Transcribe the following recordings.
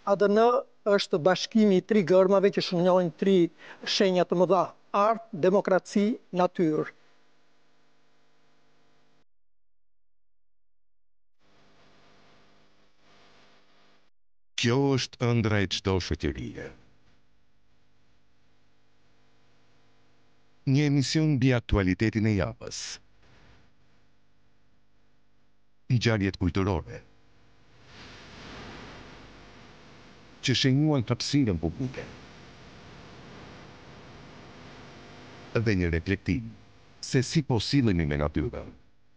ADN është bashkimi i 3 gërmave që shënojnë 3 shenja të mëdha: art, demokraci, natyrë. Kjo është ëndra e çdo shoqërie. Një emision mbi aktualitetin e javës. Ngjarjet kulturore që shënuan hapësirën publike. Dhe një reflektim se si po sillemi me natyrën.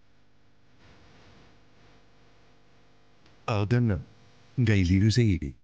ADN nga Iliu Zeiri.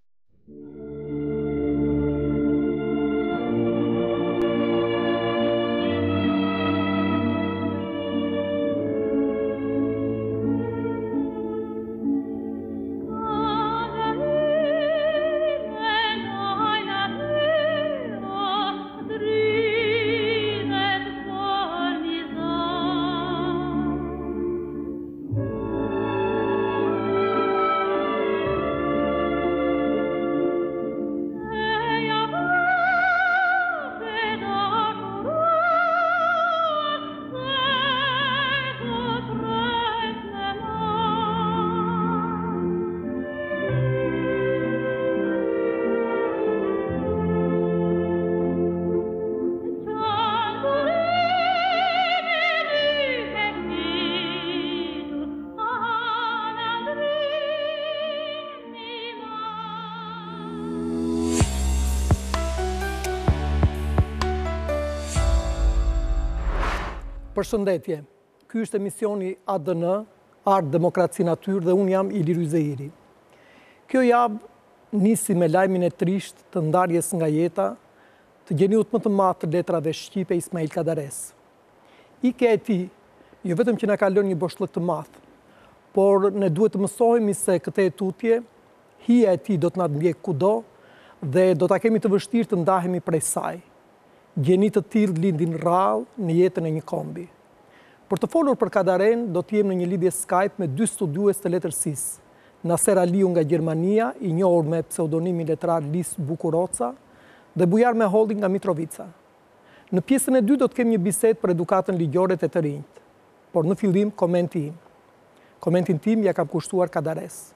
Përshëndetje, ky është emisioni ADN, Art, Demokraci, Natyrë dhe unë jam Iliu Zeiri. Kjo javë nisi me lajmin e trisht të ndarjes nga jeta të gjeniut më të madh të letrave shqipe Ismail Kadares. Ikja e tij jo vetëm që na ka lënë një boshllëk të madh, por ne duhet të mësohemi se këtë tutje, hija e tij do të na ndjek kudo dhe do ta kemi të vështirë të ndahemi prej saj. Gjeni të tillë lindin rrallë në jetën e një kombi. Për të folur për Kadaren, do të jem në një lidhje Skype me 2 studiues të letërsisë. Naser Aliu nga Gjermania, i njohur me pseudonimin letrar Lis Bukuroca, dhe Bujar Meholli nga Mitrovica. Në pjesën e dytë do të kemi një bisedë për edukatën ligjore të rinjt. Por në fillim komenti im. Komentin tim ja kam kushtuar Kadares.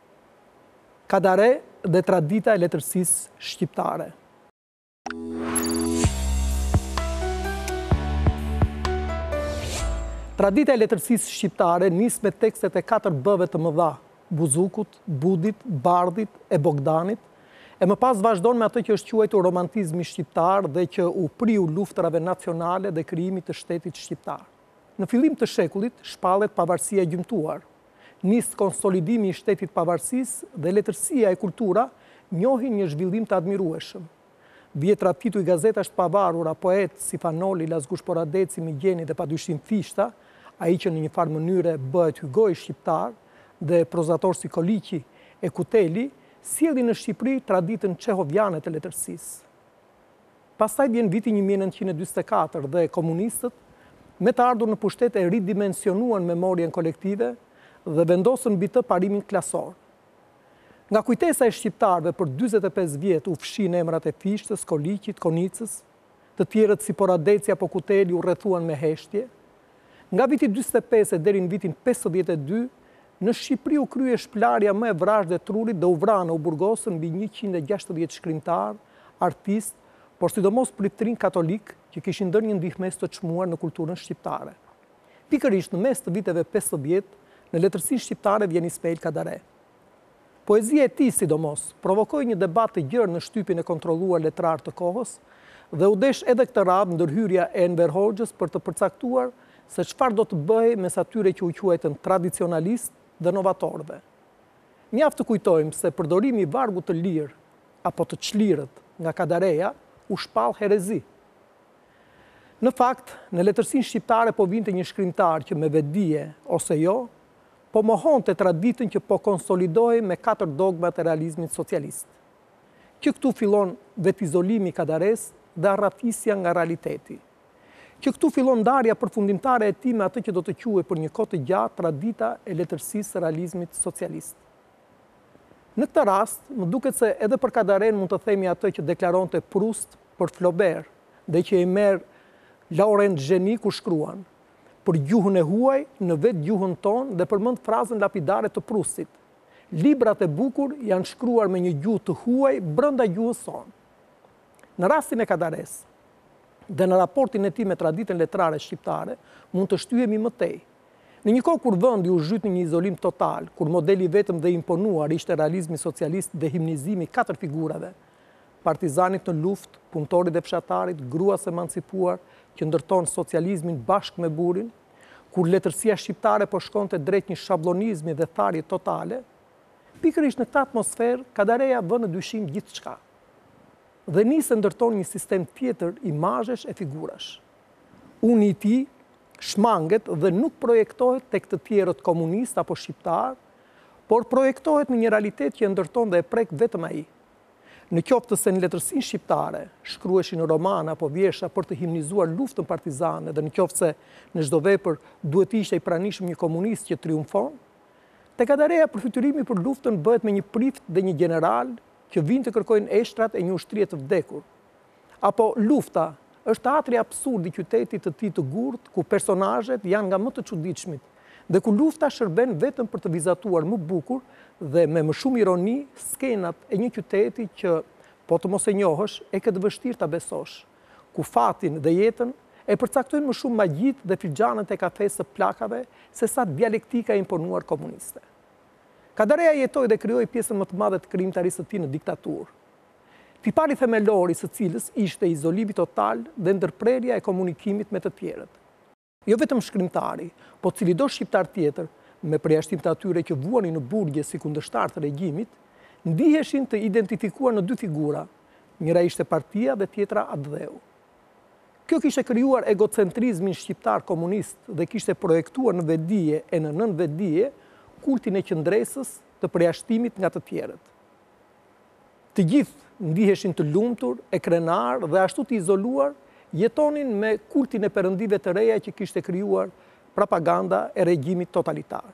Kadare dhe tradita e letërsisë shqiptare. Tradita e letërsisë shqiptare nis me tekstet e 4 B-ve të mëdha: Buzukut, Budit, Bardhit e Bogdanit, e më pas vazhdon me atë që është quajtur romantizmi shqiptar dhe që u priu luftrave nacionale dhe krijimit të shtetit shqiptar. Në fillim të shekullit shpallet pavarësia e gjymtuar. Nis konsolidimi i shtetit pavarësisë dhe letërsia e kultura njohin një zhvillim të admirueshëm. Vjetrat tituj gazetash të pavarura, poetë si Fanoli, Lazgush Poradeci, Migjeni dhe padyshim Fishta, ai që në një farë mënyre bëhet Hygoi shqiptar, dhe prozator si Koliqi e Kuteli, sjellin në Shqipëri traditën çehoviane të letërsisë. Pastaj vjen viti 1944 dhe komunistët, me të ardhur në pushtet, e ridimensionuan memorien kolektive dhe vendosën mbi të parimin klasor. Nga kujtesa e shqiptarëve për 45 vjet u fshin emrat e Fishtës, Koliqit, Konicës, të tjerët si Poradeci apo Kuteli u rrethuan me heshtje. Nga viti 45 deri në vitin 52, në Shqipëri u krye shplarja më e vrasë dhe trurit dhe u vranë u burgosën mbi 160 shkrimtar, artist, por sidomos pritrin katolik që kishin dhënë një ndihmës të çmuar në kulturën shqiptare. Pikërisht në mes të viteve 50, në letërsinë shqiptare vjen Ismail Kadare. Poezia e tij, sidomos, provokoi një debat të gjerë në shtypin e kontrolluar letrar të kohës dhe u desh edhe këtë radhë ndërhyrja e Enver Hoxhës për të përcaktuar se çfarë do të bëhej mes atyre që u quajtën tradicionalist dhe novatorëve. Mjaft të kujtojmë se përdorimi i vargut të lirë apo të çlirët nga Kadareja u shpall herezi. Në fakt, në letërsinë shqiptare po vinte një shkrimtar që me vetdije ose jo, po mohonte traditën që po konsolidohej me 4 dogmat e realizmit socialist. Që këtu fillon vetizolimi i Kadares dhe arrafisja nga realiteti. Që këtu fillon ndarja përfundimtare e tij me atë që do të quhej për një kohë të gjatë tradita e letërsisë së realizmit socialist. Në këtë rast, më duket se edhe për Kadaren mund të themi atë që deklaronte Proust për Flaubert, dhe që i merr Laurent Geni ku shkruan: për gjuhën e huaj në vetë gjuhën tonë, dhe përmend frazën lapidare të Proustit: librat e bukur janë shkruar me një gjuhë të huaj brenda gjuhës sonë. Në rastin e Kadares dhe në raportin e tij me traditën letrare shqiptare, mund të shtyhemi më tej. Në një kohë kur vendi u zhyt në një izolim total, kur modeli vetëm dhe imponuar ishte realizmi socialist dhe himnizimi 4 figurave: partizanit në luftë, punëtorit dhe fshatarit, gruas emancipuar që ndërton socializmin bashkë me burrin, kur letërsia shqiptare po shkonte drejt një shablonizmi dhe tharje totale, pikërisht në këtë atmosferë Kadareja vë në dyshim gjithçka dhe nisë ndërton një sistem tjetër imazhesh e figurash. Unë i tij shmanget dhe nuk projektohet tek të tjerët komunist apo shqiptar, por projektohet në një realitet që e ndërton dhe e prek vetëm ai. Në qoftë se në letërsinë shqiptare shkruheshin romana apo vjesha për të himnizuar luftën partizane, dhe në qoftë se në çdo vepër duhet të ishte i pranishëm një komunist që triumfon, te Kadareja përfytyrimi për luftën bëhet me një prift dhe një general që vinë të kërkojnë eshtrat e një ushtrie të vdekur. Apo lufta është teatri absurd i qytetit të tij të gurt, ku personazhet janë nga më të çuditshmit dhe ku lufta shërben vetëm për të vizatuar më bukur dhe me më shumë ironi skenat e një qyteti që, po të mos e njohësh, e ke të vështirë ta besosh, ku fatin dhe jetën e përcaktojnë më shumë magjit dhe filxhanët e kafes së plakave se sa dialektika e imponuar komuniste. Kadareja jetoi dhe krijoi pjesën më të madhe të krijimtarisë së tij në diktaturë. Tipari themelor i së cilës ishte izolimi total dhe ndërprerja e komunikimit me të tjerët. Jo vetëm shkrimtari, po cilido shqiptar tjetër, me përjashtim të atyre që vuanin në burgje si kundërshtar të regjimit, ndiheshin të identifikuar në 2 figura, njëra ishte partia dhe tjetra atdheu. Kjo kishte krijuar egocentrizmin shqiptar komunist dhe kishte projektuar në vetdije e në nënvetdije kultin e qëndresës të përjashtimit nga të tjerët. Të gjithë ndiheshin të lumtur, e krenar dhe ashtu të izoluar, jetonin me kultin e perëndive të reja që kishte krijuar propaganda e regjimit totalitar.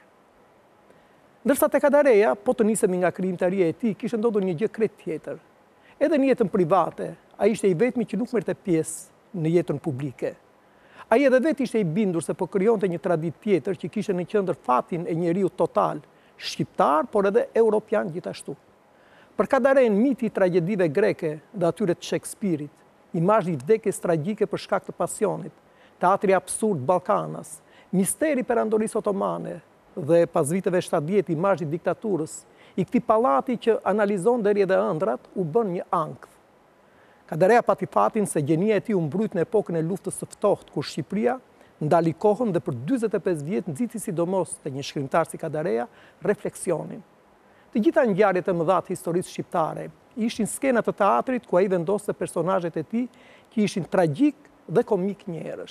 Ndërsa te Kadareja, po të nisemi nga krijimtaria e tij, kishte ndodhur një gjë krejt tjetër. Edhe në jetën private, ai ishte i vetmi që nuk merrte pjesë në jetën publike. Ai edhe vetë ishte i bindur se po krijonte një traditë tjetër që kishte në qendër fatin e njeriu total, shqiptar, por edhe europian gjithashtu. Për Kadaren, miti i tragjedive greke dhe atyre të Shakespeare-it, imazhi i vdekjes tragjike për shkak të pasionit, teatri absurd Ballkanas, misteri perandorisë otomane dhe pas viteve 70 imazhi i diktaturës, i këtij pallati që analizon deri edhe ëndrat, u bën një ankth. Kadareja pati fatin se gjenia e tij u mbrojt në epokën e luftës së ftohtë, kur Shqipëria ndali kohën dhe për 45 vjet nxiti sidomos te një shkrimtar si Kadareja refleksionin. Të gjitha ngjarjet e mëdha të historisë shqiptare ishin skena të teatrit ku ai vendoste personazhet e tij që ishin tragjik dhe komik njëherësh.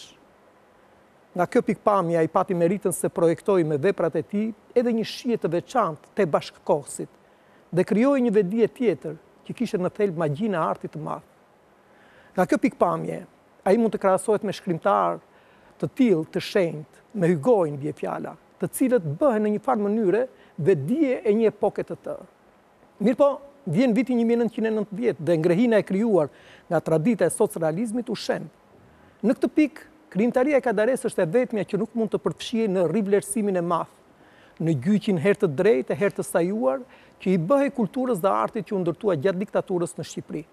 Nga kjo pikpamje ai pati meritën se projektoi me veprat e tij edhe një shije të veçantë te bashkëkohësit dhe krijoi një vetdije tjetër që kishte në thelb magjinë e artit të madh. Nga kjo pikpamje ai mund të krahasohet me shkrimtar të tillë të shenjtë, me Hugoin bie fjala, të cilët bëhen në një farë mënyre vetdije e një epoke të tërë. Mirpo, vjen viti 1990 dhe ngrehina e krijuar nga tradita e socrealizmit u shemb. Në këtë pikë, krijimtaria e Kadares është e vetmja që nuk mund të përfshihej në rivlerësimin e madh, në gjyqin herë të drejtë e herë të sajuar që i bëhej kulturës dhe artit që u ndërtua gjatë diktaturës në Shqipëri.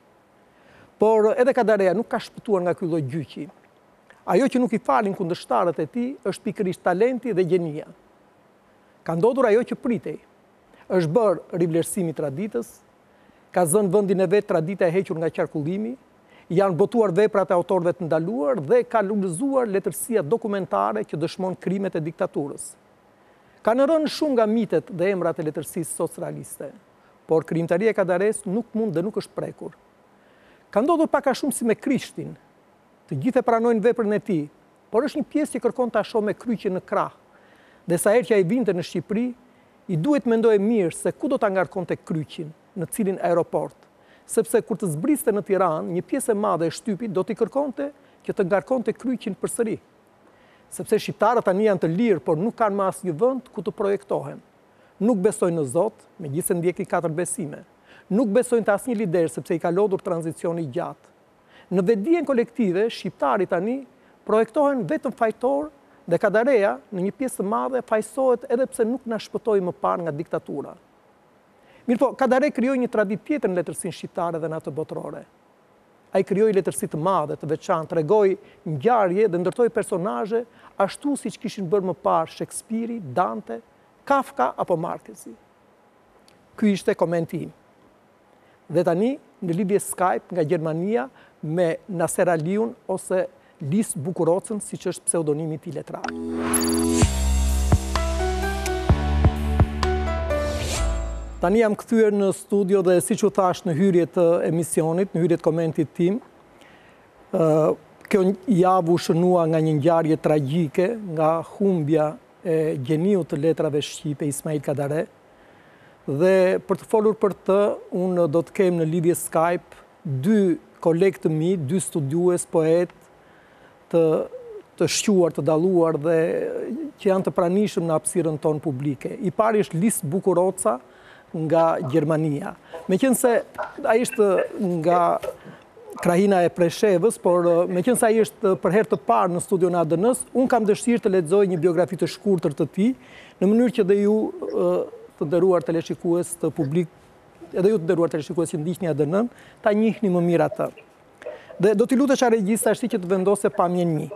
Por edhe Kadareja nuk ka shpëtuar nga ky lloj gjyqi. Ajo që nuk i falin kundërshtarët e tij është pikërisht talenti dhe gjenia. Ka ndodhur ajo që pritej. Është bërë rivlerësimi i traditës, ka zënë vendin e vet tradita e hequr nga qarkullimi, janë botuar veprat e autorëve të ndaluar dhe ka lulëzuar letërsia dokumentare që dëshmon krimet e diktaturës. Kanë rënë shumë nga mitet dhe emrat e letërsisë socrealiste, por krijimtaria e Kadares nuk mund dhe nuk është prekur. Ka ndodhur pak a shumë si me Krishtin. Të gjithë e pranojnë veprën e tij, por është një pjesë që kërkon ta shohë me kryqje në krah. Dhe sa herë që ai vinte në Shqipëri, i duhet mendoje mirë se ku do ta ngarkonte kryqin, në cilin aeroport, sepse kur të zbriste në Tiranë, një pjesë e madhe e shtypit do t'i kërkonte që të ngarkonte kryqin përsëri. Sepse shqiptarët tani janë të lirë, por nuk kanë më asnjë vend ku të projektohen. nuk besojnë në Zot, megjithëse ndjekin 4 besime. Nuk besojnë të asnjë lider sepse i ka lodhur tranzicioni gjatë. Në vetdijen kolektive, shqiptarit tani projektohen vetëm fajtor dhe Kadareja në një pjesë të madhe fajsohet edhe pse nuk na shpëtoi më parë nga diktatura. Mirpo, Kadare krijoi një traditë tjetër në letërsinë shqiptare dhe në atë botërore. Ai krijoi letërsi të madhe, të veçantë, tregoi ngjarje dhe ndërtoi personazhe ashtu siç kishin bërë më parë Shakespeare, Dante, Kafka apo Marquezi. Ky ishte komenti im. Dhe tani në lidhje Skype nga Gjermania me Naser Aliun ose Lis Bukurocën, siç është pseudonimi i tij letrar. Tani jam kthyer në studio dhe siç u thash në hyrje të emisionit, në hyrje të komentit tim, kjo javë u shënua nga një ngjarje tragjike, nga humbja e gjeniut të letrave shqipe Ismail Kadare. Dhe për të folur për të, unë do të kem në lidhje Skype 2 kolegë të mi, 2 studiues, poet, të shquar, të dalluar dhe që janë të pranishëm në hapësirën tonë publike. I pari është Lis Bukuroca nga Gjermania. Meqense ai është nga krahina e Preshevës, por meqense ai është për herë të parë në studion e ADN-s, unë kam dëshirë të lexoj një biografi të shkurtër të tij, në mënyrë që dhe ju të nderuar teleshikues të publik, edhe ju të nderuar teleshikues që ndiqni ADN-n, ta njihni më mirë atë. Dhe do t'i lutesh regjista ashti që të vendose pamjen mi.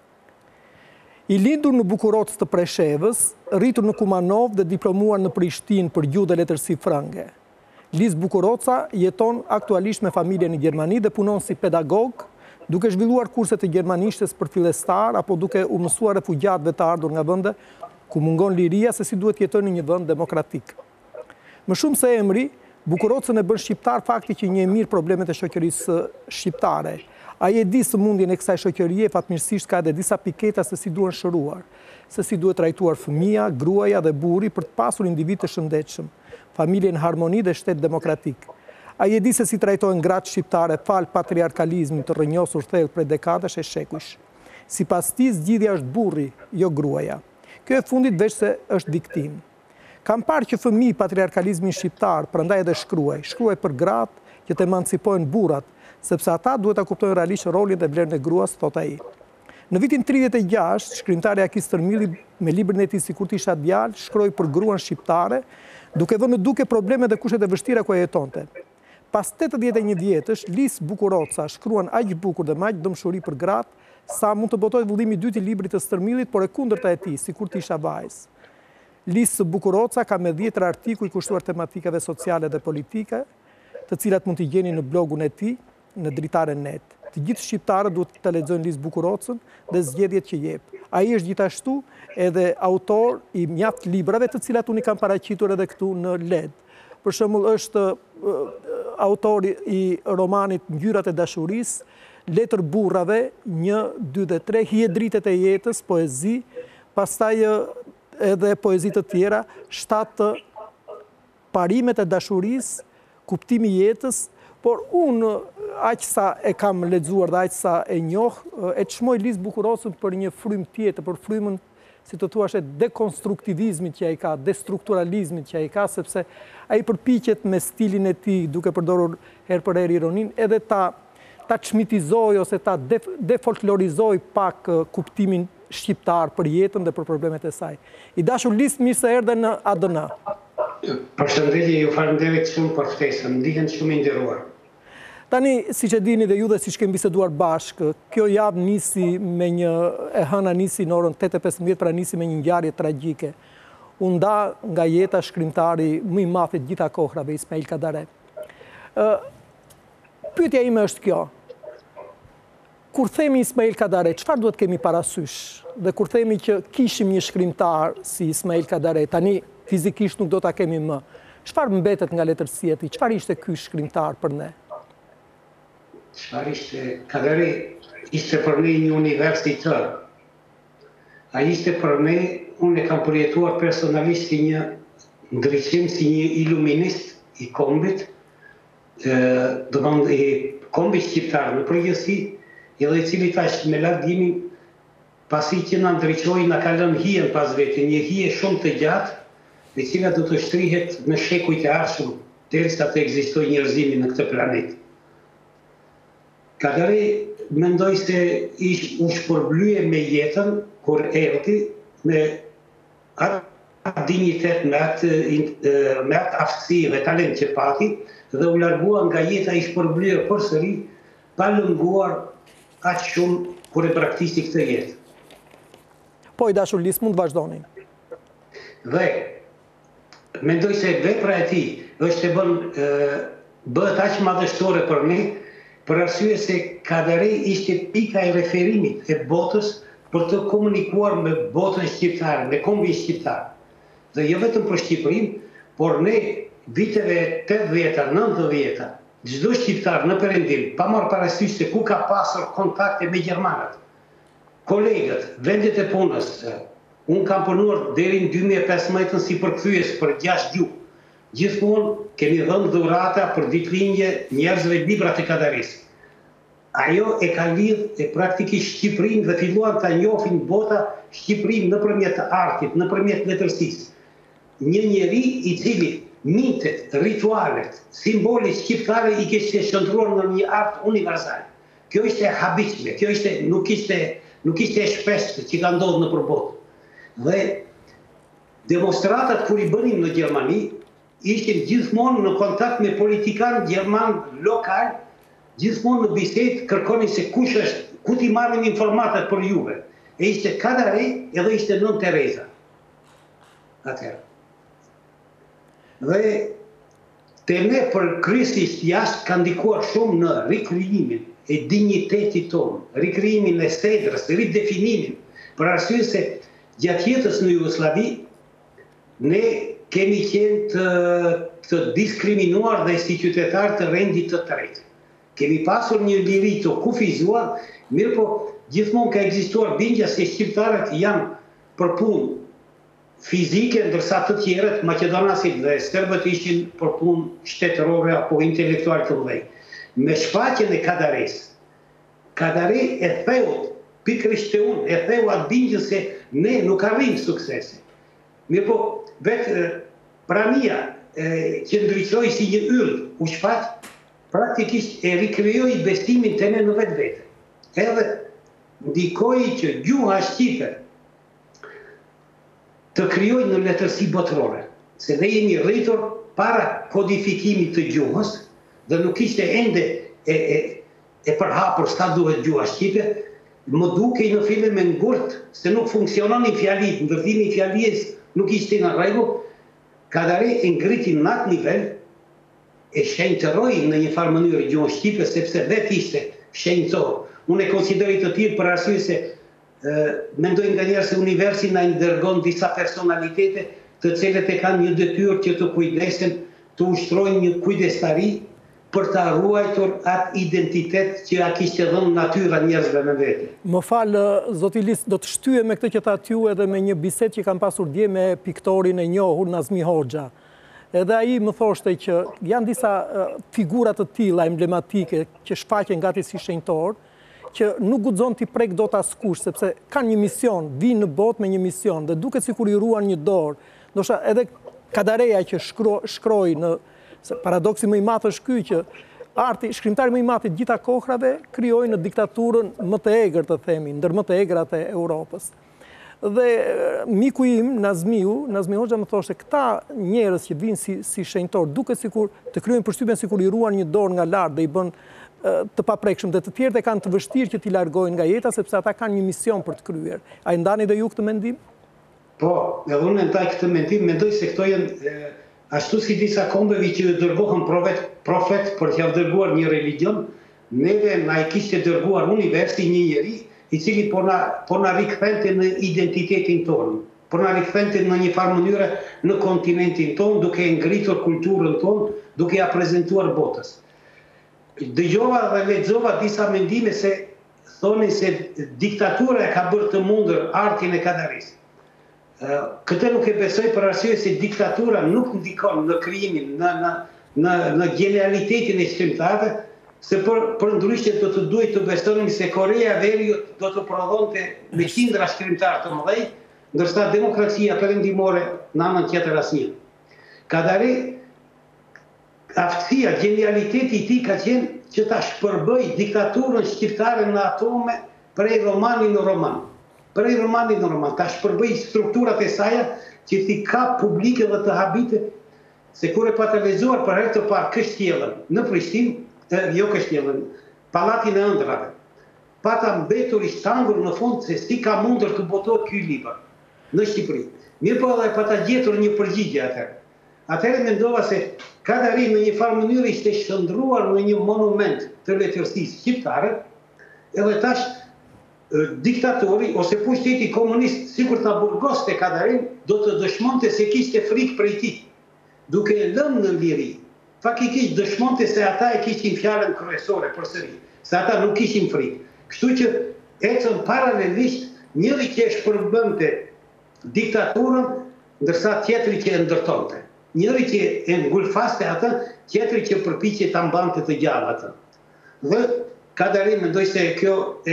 I lindur në Bukurocë të Preshevës, rritur në Kumanov dhe diplomuar në Prishtinë për gjuhë dhe letërsi frënge. Lis Bukuroca jeton aktualisht me familje në Gjermani dhe punon si pedagog, duke zhvilluar kurse të gjermanishtes për fillestar apo duke u mësuar refugjatëve të ardhur nga vende ku mungon liria se si duhet jetojnë në një vend demokratik. Më shumë se emri, Bukurocën e bën shqiptar fakti që një mirë problemet e shoqërisë shqiptare. Ai e di sëmundjen e kësaj shoqërie, fatmirësisht ka edhe disa piketa se si duhen shëruar, se si duhet trajtuar fëmia, gruaja dhe burri për të pasur individ të shëndetshëm, familje në harmoni dhe shtet demokratik. Ai e di se si trajtohen gratë shqiptare fal patriarkalizmit të rrënjosur thellë prej dekadash e shekujsh. Sipas tij, zgjidhja është burri, jo gruaja. Kjo e fundit veç se është viktim. Kam parë që fëmijë patriarkalizmin shqiptar, prandaj edhe shkruaj për gratë që të emancipojnë burrat, sepse ata duhet ta kuptojnë realisht rolin dhe vlerën e gruas, thot ai. Në vitin 36, shkrimtari Akis Tërmilli me librin e tij Sikur të isha djalë, shkroi për gruan shqiptare, duke vënë në duke probleme dhe kushtet e vështira ku jetonte. Pas 81 vjetësh, Lis Bukuroca shkruan aq bukur dhe me aq dëmshuri për gratë, sa mund të botojë vëllimi i dytë i librit të Stërmillit, por e kundërta e tij, Sikur të isha vajzë. Lis Bukuroca ka me 10 artikuj kushtuar tematikave sociale dhe politike, të cilat mund t'i gjeni në blogun e tij, në Dritaren Net. Të gjithë shqiptarët duhet të lexojnë Lis Bukurocën dhe zgjedhjet që jep. Ai është gjithashtu edhe autor i mjaft librave, të cilat unë i kam paraqitur edhe këtu në LED. Për shembull, është autori i romanit Ngjyrat e dashurisë, Letër burrave 1, 2 dhe 3, Hije dritet e jetës, poezi, pastaj edhe poezi të tjera, 7 parimet e dashurisë, kuptimi i jetës, por unë aq sa e kam lexuar dhe aq sa e njoh, e çmoj Lis Bukurocën për një frymë tjetër, për frymën, si të thuash, dekonstruktivizmit që ai ka, destrukturalizmit që ai ka, sepse ai përpiqet me stilin e tij, duke përdorur her për her ironinë, edhe ta çmitizoj ose ta defolklorizoj pak kuptimin shqiptar për jetën dhe për problemet e saj. I dashur Lis, mirë se erdhe në ADN. Përshëndetje, ju falenderoj shumë për ftesën, ndihem shumë i nderuar. Tani, siç e dini dhe ju dhe siç kemi biseduar bashkë, kjo javë nisi me hëna nisi në orën 8:15, pra nisi me një ngjarje tragjike. U nda nga jeta shkrimtari më i madh i gjitha kohrave, Ismail Kadare. Pyetja ime është kjo. Kur themi Ismail Kadare, çfarë duhet kemi parasysh? Dhe kur themi që kishim një shkrimtar si Ismail Kadare, tani fizikisht nuk do ta kemi më. Çfarë mbetet nga letërsia e tij? Çfarë ishte ky shkrimtar për ne? Çfarë ishte? Kadare ishte për ne një univers i tërë. Ai ishte për ne, unë e kam përjetuar personalisht si një ndriçim, si një iluminist i kombit, i kombit shqiptar në përgjithësi, edhe i cili tash me largimin, pasi që na ndriçoi, na ka lënë hijen pas vete, një hije shumë të gjatë, e cila do të shtrihet në shekujt e ardhshëm, derisa të ekzistojë njerëzimi në këtë planet. Kadari mendoj se u shpërblye me jetën kur erdhi me atë dignitet, me atë aftësi dhe talent që pati, dhe u largua nga jeta i shpërblyer përsëri, pa lënguar aq shumë kur e praktisi këtë jetë. Po, i dashur Lis, mund të vazhdoni. Dhe mendoj se vepra e tij është bëhet aq madhështore për ne, për arsye se Kadari ishte pika e referimit e botës për të komunikuar me botën shqiptare, me kombin shqiptar. Dhe jo vetëm për Shqipërinë, por ne viteve 80-a, 90-a, çdo shqiptar në Perëndim, pa marrë parasysh se ku ka pasur kontakte me gjermanët, kolegët, vendet e punës. Unë kam punuar deri në 2015 si përkthyes për 6 gjuhë. Gjithmonë kemi dhënë dhurata për ditëlindje njerëzve libra të Kadarisë. Ajo e ka lidh praktikisht Shqipërinë dhe filluan ta njohin bota Shqipërinë nëpërmjet artit, nëpërmjet letërsisë. Një njeri i cili mitet, ritualet, simbolet shqiptare i kishte shndruar në një art universal. Kjo ishte e habitshme, kjo nuk ishte e shpeshtë që ka ndodhur nëpër botë. Dhe demonstratat kur i bënim në Gjermani ishin gjithmonë në kontakt me politikanë gjerman lokal, gjithmonë në bisedë kërkonin se kush është, ku t'i marrin informatat për juve. E ishte Kadari edhe ishte Nën Tereza. Atëherë. Dhe te ne përkryesisht jashtë ka ndikuar shumë në rikrijimin e dinjitetit tonë, rikrijimin e sedrës, ridefinimin, për arsye se gjatë jetës në Jugosllavi ne kemi qenë të diskriminuar dhe si qytetar të rendit të tretë. Kemi pasur një liri të kufizuar, mirë po gjithmonë ka ekzistuar bindja se shqiptarët janë për punë fizike, ndërsa të tjerët, maqedonasit dhe serbët ishin për punë shtetërore apo intelektuale të mëdhenj. Me shfaqjen e Kadarisë, Kadari e theut, pikërisht te unë, e theu atë bindjen se ne nuk arrijmë suksese. Mirë po, vetë prania që ndriçoi si një yll u shfaq, praktikisht e rikrijoi besimin te ne në vetvete. Edhe ndikoi që gjuha shqipe të krijojë në letërsi botërore, se ne jemi rritur para kodifikimit të gjuhës dhe nuk ishte ende e përhapur sa duhet gjuha shqipe, më dukej në fillim me ngurt se nuk funksiononin fjalit, ndërtimi i fjalisë nuk ishte në rregull. Kadari e ngriti në atë nivel, e shenjtëroi në një farë mënyrë gjuhën shqipe, sepse vetë ishte shenjtëror. Unë e konsideroj të tillë për arsye se mendoj nganjëherë se universi na i dërgon disa personalitete të cilët e kanë një detyrë që të kujdesen, të ushtrojnë një kujdestari për të ruajtur atë identitet që a kishte dhënë natyra njerëzve në vete. Më falë, zoti Lis, do të shtyje me këtë që thatë ju edhe me një bisedë që kam pasur dje me piktorin e njohur Nazmi Hoxha. Edhe ai më thoshte që janë disa figurat të tilla emblematike që shfaqen gati si shenjtor, që nuk guxon t'i prek dot askush, sepse kanë një mision, vinë në botë me një mision, dhe duket sikur i ruan një dorë. Ndoshta edhe Kadareja që shkroi në paradoksi më i madh është ky që arti, shkrimtari më i madh i gjitha kohrave, krijoi në diktaturën më të egër, të themi, ndër më të egrat e Europës. Dhe miku im, Nazmi Hoxha më thoshte, këta njerëz që vinë si shenjtor, duket sikur të krijojnë përshtypjen sikur i ruan një dorë nga lart dhe i bën të paprekshëm, dhe të tjerët e kanë të vështirë që t'i largojnë nga jeta, sepse ata kanë një mision për të kryer. A i ndani dhe ju këtë mendim? Po, edhe unë ndaj këtë mendim, mendoj se këto janë ashtu si disa kombeve që dërgohen profet për t'ia dërguar një religion, neve na i kishte dërguar universi një njeri i cili po na rikthente në identitetin tonë, po na rikthente në një farë mënyre në kontinentin tonë, duke ngritur kulturën tonë, duke ja prezantuar botës. Dëgjova dhe lexova disa mendime se thonin se diktatura ka bërë të mundur artin e Kadarisë. Këtë nuk e besoj për arsye se diktatura nuk ndikon në krijimin, në genialitetin e shkrimtarëve, se për ndryshe do të duhet të besonim se Korea e Veriut do të prodhonte me qindra shkrimtarë të mëdhenj, ndërsa demokracia perëndimore në anën tjetër asnjë. Kadare, aftësia, genialiteti I tij ka qenë që ta shpërbëj diktaturën shqiptare në atome prej romani në roman. Prej romani në roman, ta shpërbëj strukturat e saj që t'i ka publike dhe të habite, se kur e pa të lexuar për herë të parë Kështjellën në Prishtinë, jo Kështjellën, Pallatin e Ëndrave, pata mbetur I shtangur në fund se si ka mundur të botohet ky libër në Shqipëri. Mirë po edhe pata gjetur një përgjigje atëherë. Atëherë mendova se Kadari në një farë mënyrë ishte shndruar në një monument të letërsisë shqiptare, edhe tash diktatori ose pushteti komunist sikur ta burgoste Kadarin do të dëshmonte se kishte frikë prej tij, duke e lënë në liri. Faktikisht dëshmonte se ata e kishin fjalën kryesore përsëri, se ata nuk kishin frikë. Kështu që ecën paralelisht njëri që e shpërbënte diktaturën, ndërsa tjetri që e ndërtonte. Njëri që e ngulfaste atë, tjetri që përpiqej ta mbante të gjallë atë. Dhe Kadari mendoj se kjo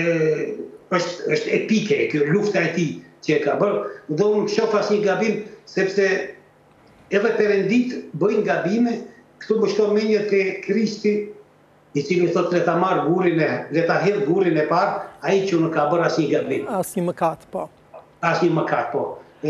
është epike, kjo lufta e tij që e ka bërë, dhe unë shoh asnjë gabim, sepse edhe perëndit bëjnë gabime, këtu më shkon mendja te Krishti, I cili thotë le ta marr gurin le ta hedh gurin e parë, ai që nuk ka bërë asnjë gabim. Asnjë mëkat, po. Asnjë mëkat, po.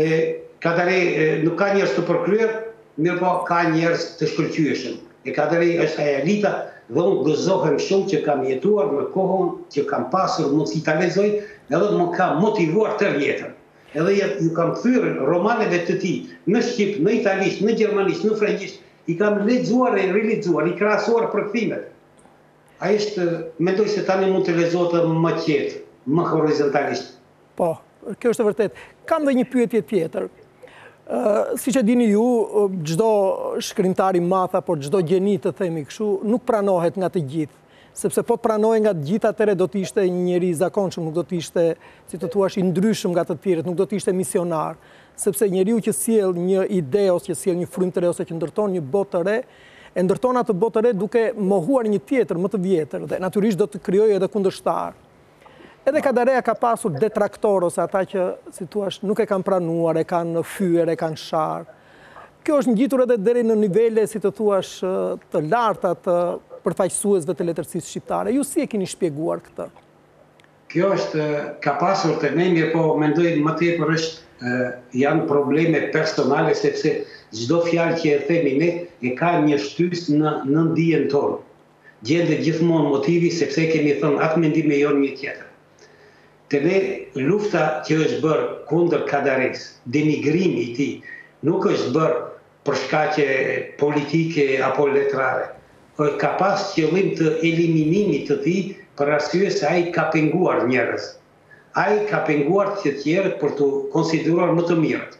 Kadari nuk ka njerëz të përkryer, mirë po ka njerëz të shkëlqyeshëm. E Kadari është ajo elita, dhe unë gëzohem shumë që kam jetuar në kohën që kam pasur mundësi ta lexoj, edhe më ka motivuar tërë jetën. Edhe ju kam thyrë romaneve të tij në shqip, në italisht, në gjermanisht, në frëngjisht, I kam lexuar e rilexuar, I krahasuar përkthimet. Ai është, mendoj se tani mund të lexohet më qetë, më horizontalisht. Po, kjo është e vërtet. Kam dhe një pyetje tjetër. Siç e dini ju, çdo shkrimtar I madh apo çdo gjeni të themi kështu, nuk pranohet nga të gjithë. Sepse po të pranohej nga të gjithë, atëherë do të ishte një njeri I zakonshëm, nuk do të ishte, si të thuash, I ndryshëm nga të tjerët, nuk do të ishte misionar. Sepse njeriu që sjell një ide ose që sjell një frymë të re ose që ndërton një botë të re, e ndërton atë botë të re duke mohuar një tjetër më të vjetër dhe natyrisht do të krijojë edhe kundërshtar. Edhe Kadareja ka pasur detraktor ose ata që, si thuash, nuk e kanë pranuar, e kanë fyer, e kanë shar. Kjo është ngjitur edhe deri në nivele, si të thuash, të larta të përfaqësuesve të letërsisë shqiptare. Ju si e keni shpjeguar këtë? Kjo është ka pasur të ne, po mendoj më tepër janë probleme personale, sepse çdo fjalë që e themi ne e ka një shtys në ndijen tonë. Gjendet gjithmonë motivi sepse kemi thënë atë mendim e jonë një tjetër. Të ne lufta që është bërë kundër Kadares, denigrimi I tij, nuk është bërë për shkaqe politike apo letrare. Ka pas qëllim të eliminimit të tij për arsye se ai ka penguar njerëz. Ai ka penguar të tjerët për të konsideruar më të mirët.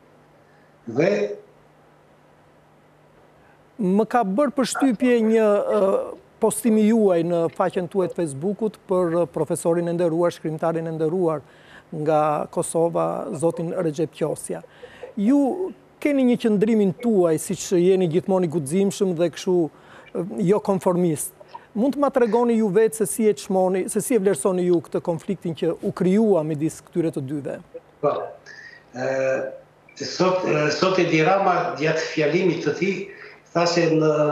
Dhe më ka bërë përshtypje një postimi juaj në faqen tuaj të Facebookut për profesorin e nderuar, shkrimtarin e nderuar nga Kosova, zotin Recep Qosja. Ju keni një qëndrimin tuaj, siç jeni gjithmonë I guximshëm dhe kështu jo konformist. Mund të ma tregoni ju vetë se si e vlerësoni ju këtë konfliktin që u krijua midis këtyre të dyve? Po. Sot Edi Rama gjatë fjalimit të tij tha se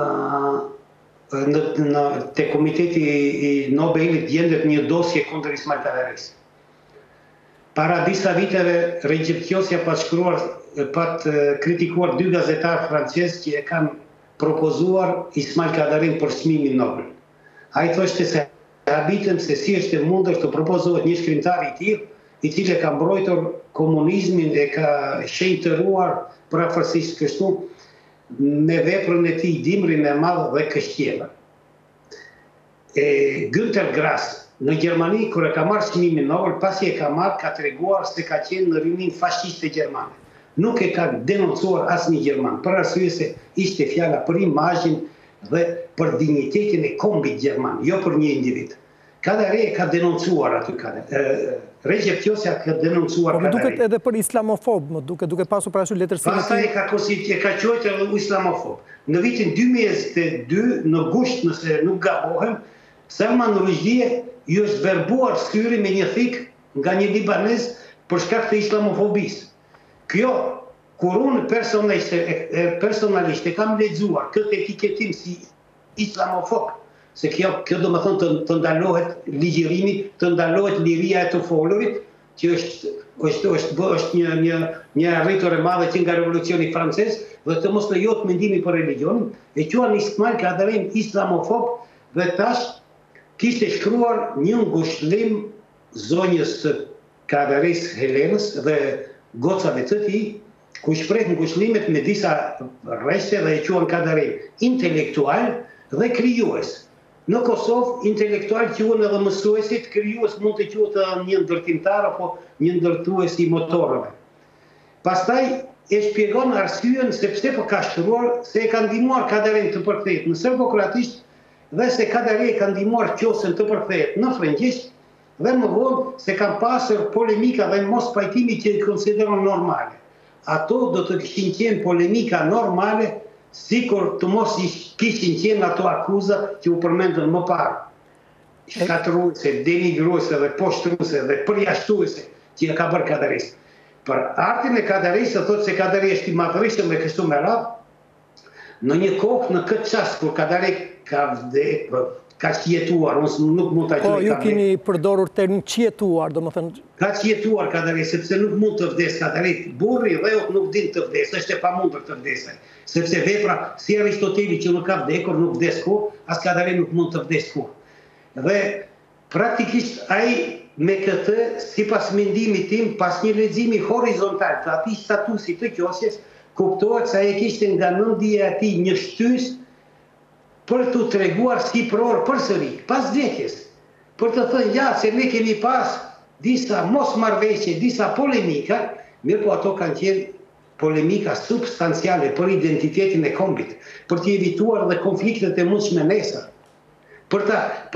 te komiteti I Nobelit gjendet një dosje kundër Ismail Kadaris. Para disa viteve Recep Qosja pat kritikuar 2 gazetarë francezë që e kanë propozuar Ismail Kadarin për çmimin Nobel. Ai thoshte se habitem se si është mundur të propozohet një shkrimtar I tillë, I cili ka mbrojtur komunizmin e ka shenjtëruar përafërsisht kështu me veprën e tij dimrin e madh dhe kështjellën. Günter Grass në Gjermani, kur e ka marrë çmimin Nobel, pasi e ka marrë, ka treguar se ka qenë në rinin fashiste gjermane. Nuk e ka denoncuar asnjë gjerman, për arsye se ishte fjala për imazhin dhe për dinjitetin e kombit gjerman, jo për një individ. Kadare ka denoncuar aty Recep Qosja ka denoncuar Kadare. Më duket edhe për islamofob, më duke pasur parasysh letërsinë e tij. Pastaj ka quajtur islamofob. Në vitin 2022, në gusht, nëse nuk gabohem, Salman Rushdie ju është verbuar syri me një thik nga një libanez për shkak të islamofobisë. Kjo, kur unë personalisht e kam lexuar këtë etiketim si islamofob, se kjo do më thonë të ndalohet ligjërimi, të ndalohet liria e të folurit, që është një arritër e madhe që nga revolucioni francez, dhe të mos lejohet mendimi për religionin, e quan Ismail Kadarin islamofob, dhe tash kishte shkruar një ngushëllim zonjës së Kadaris Helenës dhe gocave të tij, ku shpreh ngushëllimet me disa rreshte dhe e quan Kadarin intelektual dhe krijues. Në Kosovë, intelektual quhen edhe mësuesit, krijues mund të quhet një ndërtimtar apo një ndërtues i motorëve. Pastaj e shpjegon arsyen se pse po ka shkruar se e ka ndihmuar Kadarin të përkthehet në serbokroatisht dhe se Kadari e ka ndihmuar Qosën të përkthehet në frëngjisht dhe më vonë se kanë pasur polemika dhe mos pajtimi që i konsideron normale. Ato do të kishin qenë polemika normale, sikur të mos kishin qenë ato akuza që u përmendën më parë. Shkatëruese, denigruese dhe poshtruese dhe përjashtuese që e ka bërë Kadaris. Për artin e Kadaris, thotë se Kadari është i madhërishëm dhe kështu me radhë, në një kohë në këtë çast kur Kadari ka qjetuar, unë nuk mund ta quaj. Po, ju keni përdorur termin qjetuar, domethënë. Ka qjetuar Kadari, sepse nuk mund të vdes Kadari. Burri dhe nuk din të vdes, është e pamundur të vdesë. Sepse vepra, si Aristoteli që nuk ka vdekur, nuk vdes kur, as Kadari nuk mund të vdes kur. Dhe praktikisht ai me këtë, sipas mendimit tim, pas një leximi horizontal të atij statusi të qosjes, kuptohet se ai kishte nga mendja e tij një shtys për të treguar si pror përsëri, pas vdekjes, për të thënë ja se ne kemi pas disa mosmarrveshje, disa polemika, mirë po ato kanë qenë polemika substanciale për identitetin e kombit, për të evituar dhe konfliktet e mundshme nesër, për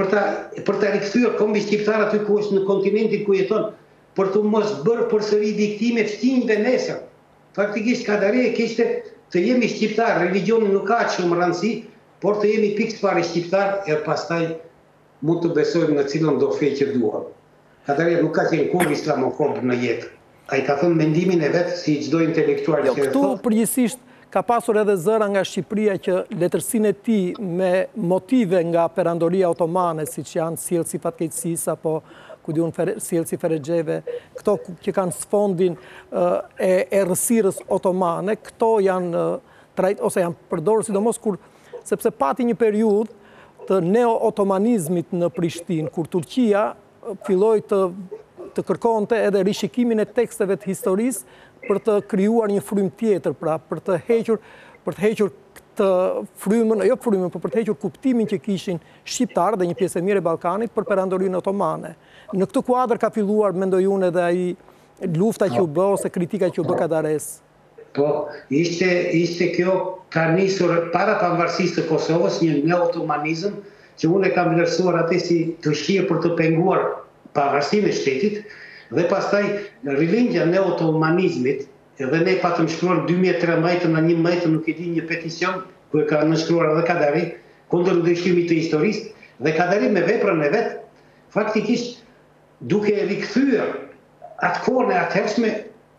ta rikthyer kombin shqiptar aty ku është në kontinentin ku jeton, për të mos bërë përsëri viktime fëmijëve nesër. Faktikisht Kadari kishte të jemi shqiptar, religioni nuk ka shumë rëndësi, por të jemi pikë pari shqiptar e pastaj mund të besojmë në cilën do fe që duam. Kadari nuk ka qenë kur islamofob në jetë. Ai ka thënë mendimin e vet si çdo intelektual që këtu përgjithsisht ka pasur edhe zëra nga Shqipëria që letërsinë e tij me motive nga perandoria otomane, siç janë sjellësi fatkeqësisë apo ku diun sjellësi Ferexheve, këto që kanë sfondin e errësirës otomane, këto janë ose janë përdorur sidomos sepse pati një periudhë të neo-otomanizmit në Prishtinë, kur Turqia filloi të kërkonte edhe rishikimin e teksteve të historisë për të krijuar një frym tjetër, pra për të hequr këtë frymën, jo frymën, por për të hequr kuptimin që kishin shqiptarë dhe një pjesë e mirë e Ballkanit për perandorinë otomane. Në këtë kuadër ka filluar, mendoj unë, edhe ai lufta që u bë ose kritika që u bë Kadares. Po, ishte kjo ka nisur para pavarësisë të Kosovës një neo-otomanizëm që unë e kam vlerësuar atë si të shije për të penguar pavarësinë e shtetit, dhe pastaj rilindja neo-otomanizmit, edhe ne patëm shkruar 2013 në 2011 nuk e di një peticion ku e ka nënshkruar edhe Kadari kundër ndryshimit të historisë, dhe Kadari me veprën e vet faktikisht duke rikthyer atë kohën e atëhershme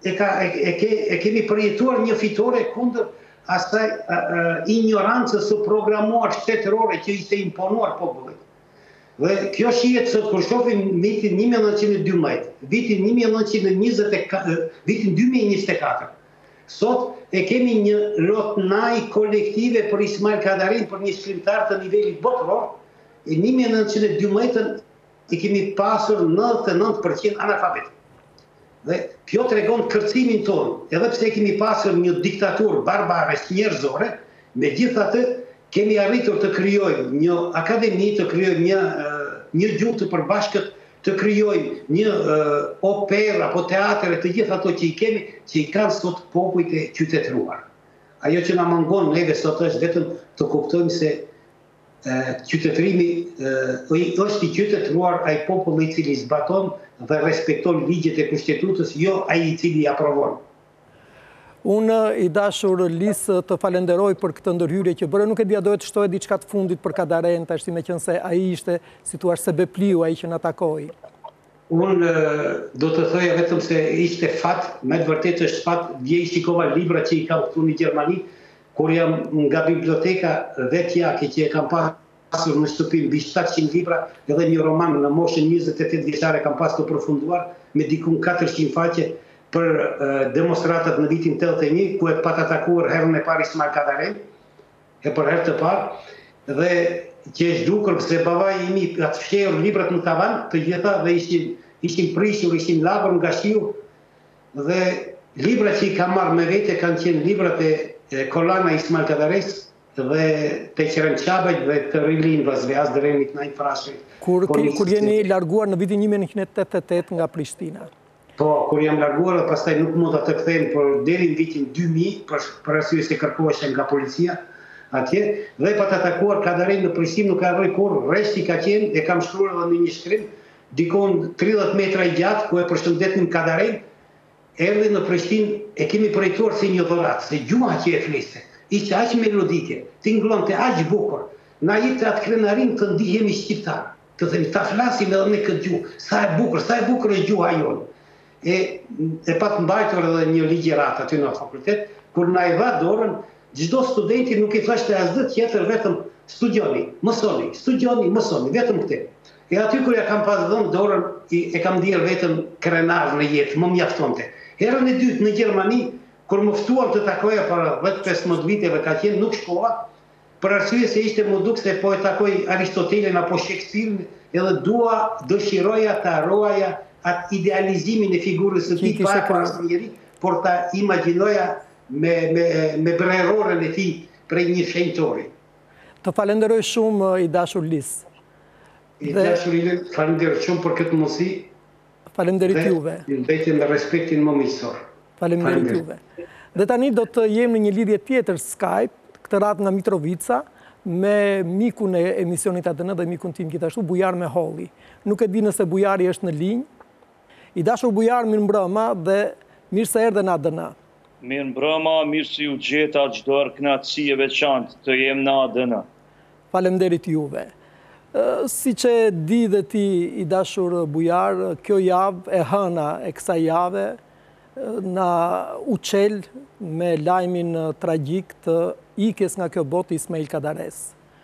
e kemi përjetuar një fitore kundër asaj ignorancës së programuar shtetërore që ishte imponuar popullit. Dhe kjo shihet sot kur shohim vitin 1912, vitin 1924, vitin 2024. Sot e kemi një lotnaj kolektive për Ismail Kadarin, për një shkrimtar të nivelit botëror, e 1912 i kemi pasur 99% analfabet. Dhe kjo tregon kërcimin tonë, edhe pse kemi pasur një diktaturë barbare njerëzore, megjithatë kemi arritur të krijojmë një akademi, të krijojmë një gjuhë të përbashkët, të krijojmë një operë apo teatër, të gjitha ato që i kemi, që i kanë sot popujt e qytetëruar. Ajo që na mungon neve sot është vetëm të kuptojmë se qytetërimi është i qytetëruar ai populli i cili zbaton dhe respekton ligjet e Kushtetutës, jo ai i cili aprovon. Unë i dashur Lisë të falenderoj për këtë ndërhyrje që bëre, nuk e dia dohet të shtohet diçka të fundit për Kadaren, tash me qenë se ai ishte, si thua, sebepliu ai që na takoi. Unë do të thoja vetëm se ishte fat, me të vërtet është fat, dje i shikova libra që i kam këtu në Gjermani, kur jam nga biblioteka vetjake që e kam pasur në shtëpi mbi 700 libra, edhe një roman në moshën 28 vjeçare kam pas të përfunduar me dikun 400 faqe për demonstratat në vitin 81, ku e pat atakuar herën e parë Ismail Kadare, e për herë të parë, dhe që është dukur se babai imi atë fshehur librat në tavan, të gjitha dhe ishin prishur, ishin lagur nga shiu, dhe librat që i kam marrë me vete kanë qenë librat e Kolana Ismail Kadares dhe të Qeren Qabaj dhe të Rilin Vazveaz dhe Renit Najt Frashit. Kur jeni larguar në vitin 1988 nga Prishtina? Po, kur jam larguar dhe pastaj nuk mund të kthejmë për deri në vitin 2000, për arsye se kërkoheshe nga policia atje, dhe pa të atakuar Kadarin në Prishtinë nuk ka rroj kur, rreshti ka qenë, e kam shkruar edhe në një shkrim, dikon 30 metra i gjatë, ku e përshëndetnin Kadarin, erdhi në Prishtinë, e kemi përrejtuar si një dhuratë, se gjuma që e fliste, ishte aq melodike, tingëllonte aq bukur, na jepte atë krenarin të ndihemi shqiptar, të themi, ta flasim edhe me këtë gjuhë, sa e bukur është gjuha jonë. E pat mbajtur edhe një ligjërat aty në fakultet, kur na i dha dorën, çdo studenti nuk i thashte asgjë tjetër, vetëm studioni, mësoni, vetëm këtë. E aty kur ja kam pas dhënë dorën, e kam ndier vetëm krenar në jetë, më mjaftonte. Herën e dytë në Gjermani, kur më ftuan të takoja para 10-15 viteve ka qenë, nuk shkova, për arsye se ishte më duk se po e takoj Aristotelin apo Shakespeare-in, edhe dëshiroja të harroja atë idealizimin e figurës së tij para asë njeri, por ta imagjinoja me breroren e tij prej një shenjtori. Të falenderoj shumë i dashur Lis. I dashur Lis, falenderoj shumë për këtë mundësi. Faleminderit juve. Mbetjen me respektin më miqësor. Faleminderit juve. Dhe tani do të jemi në një lidhje tjetër Skype, këtë radhë nga Mitrovica, me mikun e emisionit ADN dhe mikun tim gjithashtu, Bujar Meholli. Nuk e di nëse Bujari është në linjë. I dashur Bujar, mirë mbrëma dhe mirë se erdhe në ADN. Mirë mbrëma, mirë si u gjeta çdo kënaqësi e veçantë të jem në ADN. Faleminderit juve. Si që di dhe ti i dashur Bujar, kjo javë e hëna e kësaj jave na uqel me lajmin tragjik të ikjes nga kjo botë Ismail Kadares.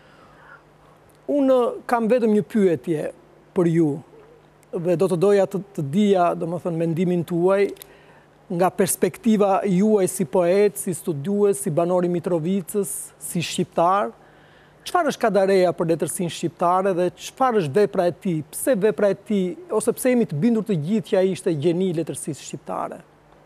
Unë kam vetëm një pyetje për ju dhe do të doja të dija, domethënë, mendimin tuaj nga perspektiva juaj si poet, si studiues, si banori Mitrovicës, si shqiptar. Çfarë është Kadareja për letërsinë shqiptare dhe çfarë është vepra e tij? Pse vepra e tij, ose pse jemi të bindur të gjithë që ai ishte gjeni i letërsisë shqiptare?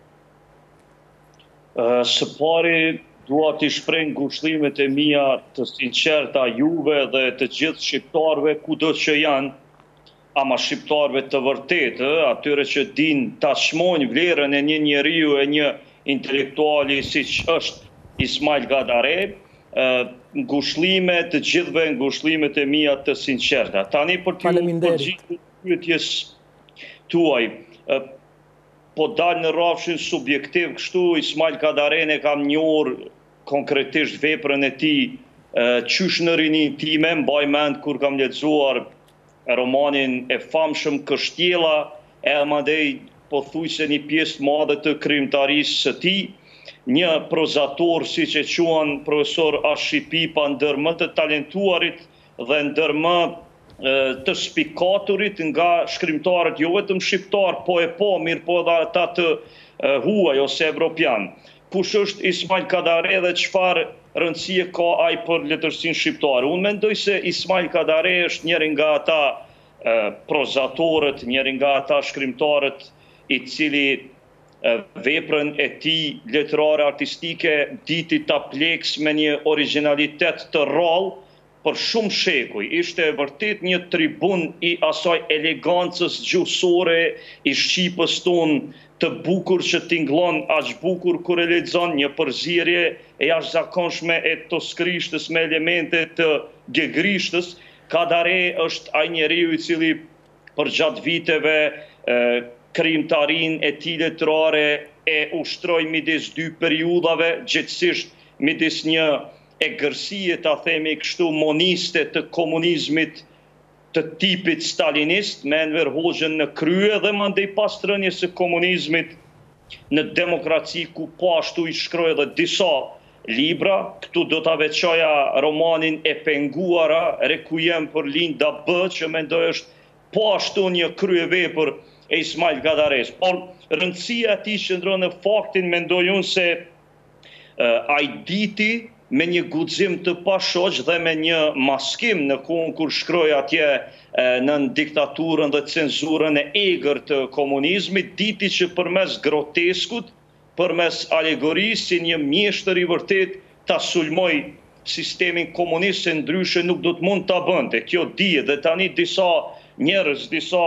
Së pari, dua t'i shpreh ngushëllimet e mia të sinqerta juve dhe të gjithë shqiptarëve kudo që janë, ama shqiptarëve të vërtetë, atyre që din ta çmojnë vlerën e një njeriu e një intelektuali siç është Ismail Kadare, ngushëllime të gjithëve, ngushëllimet e mia të sinqerta. Tani për t'ju përgjigjur pyetjes tuaj, po dalë në rrafshin subjektiv kështu, Ismail Kadaren e kam njohur konkretisht veprën e tij qysh në rinin time, mbaj mend kur kam lexuar romanin e famshëm Kështjella, e madje pothuajse një pjesë madhe të krijimtarisë së tij, një prozator siç e quan profesor Ashipi pa ndër më të talentuarit dhe ndër më të spikaturit nga shkrimtarët jo vetëm shqiptar, po mirë po edhe ata të huaj ose evropian. Kush është Ismail Kadare dhe çfarë rëndësie ka ai për letërsinë shqiptare? Unë mendoj se Ismail Kadare është njëri nga ata prozatorët, njëri nga ata shkrimtarët i cili veprën e tij letrare artistike diti ta pleks me një originalitet të rrallë për shumë shekuj. Ishte vërtet një tribun i asaj elegancës gjuhësore i shqipës tonë, të bukur që tingëllon aq bukur kur e lexon, një përzierje e jashtëzakonshme e toskrishtes me elemente të gegrishtës. Kadare është ai njeriu i cili përgjatë viteve krijimtarinë e tij letrare e ushtroi midis dy periudhave, gjithsesi midis një egërsie, ta themi kështu, moniste të komunizmit të tipit stalinist, me Enver Hoxhën në krye dhe mandej pas trënjes së komunizmit në demokraci ku po ashtu i shkroi edhe disa libra. Këtu do ta veçoja romanin E penguara, Requiem për Linda B, që mendoj është po ashtu një kryevepër e Ismail Gadares. Por rëndësia e tij qëndron në faktin, mendoj unë, se ai diti me një guxim të pashoq dhe me një maskim në kohën kur shkroi atje në diktaturën dhe cenzurën e egër të komunizmit, diti që përmes groteskut, përmes alegorisë, si një mjeshtër i vërtet ta sulmoj sistemin komunist, se ndryshe nuk do të mund ta bënte. Kjo dihet dhe tani disa njerëz, disa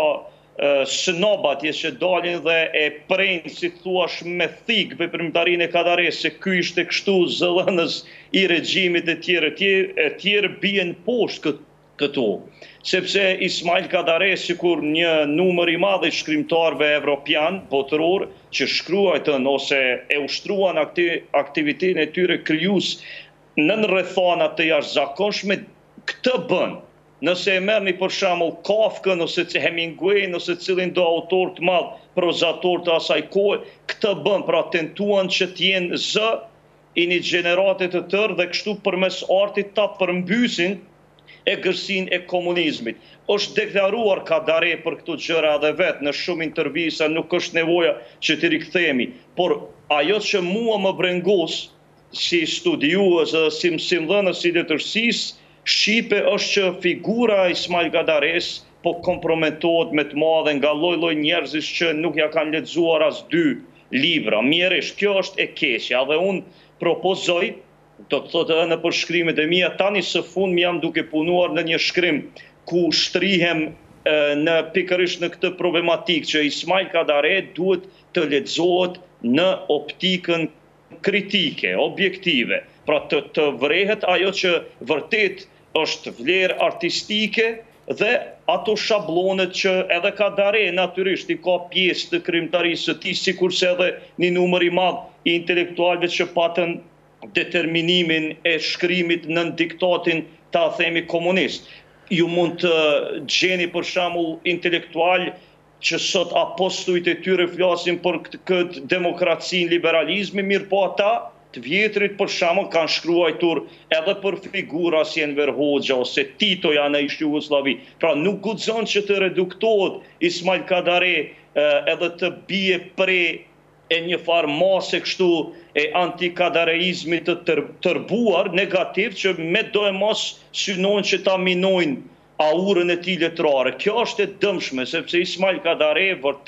shënobat që dalin dhe e prejnë, si thuash, me thik veprimtarinë e Kadares, se ky ishte kështu zëllënës i regjimit e tjerë bien poshtë këtu. Sepse Ismail Kadares, sikur një numër i madh i shkrimtarëve evropian, botëror, që shkruajtën ose e ushtruan aktivitetin e tyre krijues në rrethana të jashtëzakonshme, këtë bën. Nëse e merrni për shembull Kafkën ose Hemingway ose cilin do autor të madh, prozator të asaj kohe, këtë bën, pra tentuan që të jenë zë i një gjenerate të tërë dhe kështu përmes artit ta përmbysin egërsinë e komunizmit. Është deklaruar Kadare për këto gjëra edhe vetë në shumë intervista, nuk është nevoja që t'i rikthehemi, por ajo që mua më brengos si studiues dhe si mësimdhënës i letërsisë shqipe është që figura e Ismail Gadares po komprometohet me të madhe nga lloj-lloj njerëzish që nuk ja kanë lexuar as 2 libra. Mjerisht, kjo është e keqja dhe unë propozoj, do të thotë edhe në përshkrimet e mia, tani së fundmi jam duke punuar në një shkrim ku shtrihem në pikërisht në këtë problematikë që Ismail Kadare duhet të lexohet në optikën kritike, objektive. Pra të vrehet ajo që vërtet është vlerë artistike dhe ato shablonet që edhe Kadare natyrisht i ka pjesë të krijimtarisë së tij, sikurse edhe një numër i madh i intelektualëve që patën determinimin e shkrimit në diktatin, ta themi, komunist. Ju mund të gjeni për shembull intelektual që sot apostujt e tyre flasin për këtë demokracinë, liberalizmin, mirë po ata të vjetrit për shembull kanë shkruar edhe për figura si Enver Hoxha ose Titoja në Jugosllavi. Pra nuk guxon që të reduktohet Ismail Kadare edhe të bie pre e një farë mase kështu e antikadareizmit të tërbuar negativ që me do e mos synojnë që ta minojnë aurën e tij letrare. Kjo është e dëmshme, sepse Ismail Kadare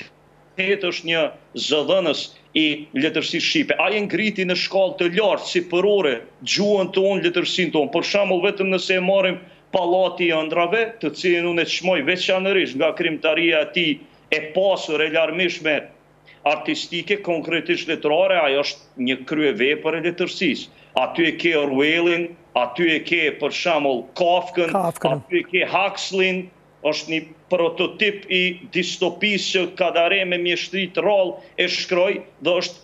vërtet është një zëdhënës i letërsisë shqipe. Ai ngriti në shkallë të lartë si përore gjuhën tonë, letërsinë tonë. Për shembull, vetëm nëse e marrim Pallati i Ëndrave, të cilin unë e çmoj veçanërisht nga krijimtaria e tij e pasur e larmishme artistike, konkretisht letrare, ajo është një kryevepër e letërsisë. Aty e ke Orwellin, aty e ke për shembull Kafkën, aty e ke Huxleyn, është një prototip i distopisë që Kadare me mjeshtri të rrallë e shkroi dhe është,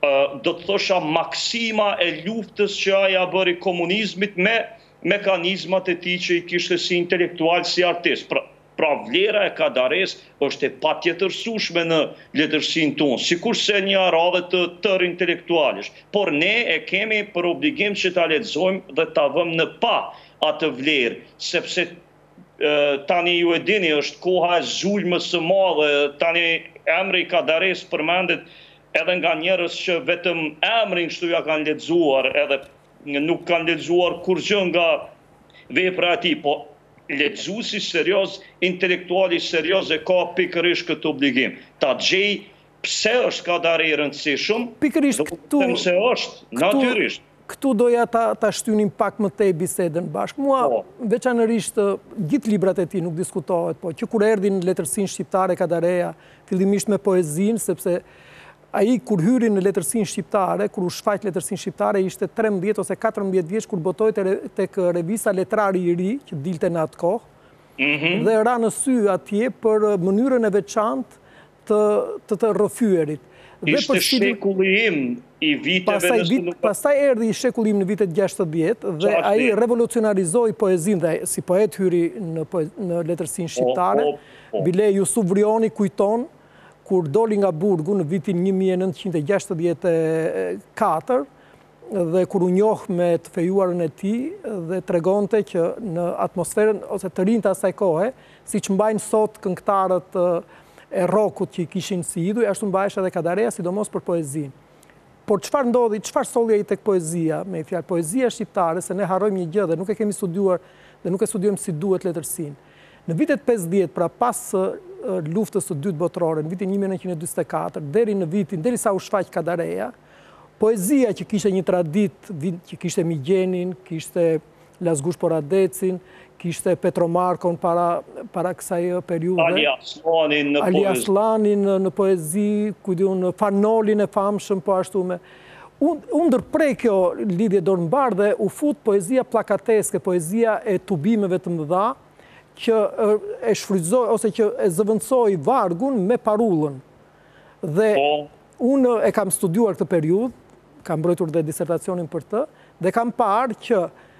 do të thosha, maksima e luftës që ai ja bëri komunizmit me mekanizmat e tij që i kishte si intelektual, si artist. Pra vlera e Kadares është e patjetërsueshme në letërsinë tonë, sikurse një radhë të tërë intelektualesh. Por ne e kemi për obligim që ta lexojmë dhe ta vëmë në pa atë vlerë, sepse tani ju e dini, është koha e zulmës së madhe, tani emri i Kadares përmendet edhe nga njerëz që vetëm emrin kështu ja kanë lexuar, edhe nuk kanë lexuar kurrgjë nga vepra e tij, po lexuesi serioz, intelektuali serioz e ka pikërisht këtë obligim. Ta gjej pse është Kadare i rëndësishëm, pikërisht këtu se është natyrisht. Këtu doja ta shtynim pak më tej bisedën bashkë. Mua veçanërisht gjithë librat e tij nuk diskutohet, po që kur erdhi në letërsinë shqiptare Kadareja, fillimisht me poezinë, sepse ai kur hyri në letërsinë shqiptare, kur u shfaq letërsinë shqiptare, ishte 13 ose 14 vjeç kur botoi tek revista Letrari i Ri, që dilte në atë kohë, dhe ra në sy atje për mënyrën e veçantë të rrëfyerit. Ishte shekulli im i viteve... Pastaj erdhi i shekullim në vitet 60 dhe ai revolucionarizoi poezinë dhe si poet hyri në letërsinë shqiptare. Bile Jusuf Vrioni kujton kur doli nga burgu në vitin 1964 dhe kur u njoh me të fejuarën e tij dhe tregonte që në atmosferën ose të rinjtë asaj kohe, siç mbajnë sot këngëtarët e rockut që i kishin si idhuj, ashtu mbahej edhe Kadareja, sidomos për poezinë. Por çfarë ndodhi, çfarë solli ai tek poezia, me fjalë poezia shqiptare, se ne harrojmë një gjë dhe nuk e kemi studiuar dhe nuk e studiojmë si duhet letërsinë. Në vitet 50, pra pas luftës së dytë botërore, në vitin 1944, derisa u shfaq Kadareja, poezia që kishte një traditë, që kishte Migjenin, kishte Lazgush Poradecin, kishte Petromarkon para kësaj periudhe. Ali Aslanin në poezi, në Fanolin e famshëm, po ashtu me. Unë ndërprej kjo lidhje dorëmbar dhe u fut poezia plakateske, poezia e tubimeve të mëdha, që e shfrytëzoi ose që e zëvendësoi vargun me parullën. Dhe unë e kam studiuar këtë periudhë, kam mbrojtur dhe disertacionin për të, dhe kam parë që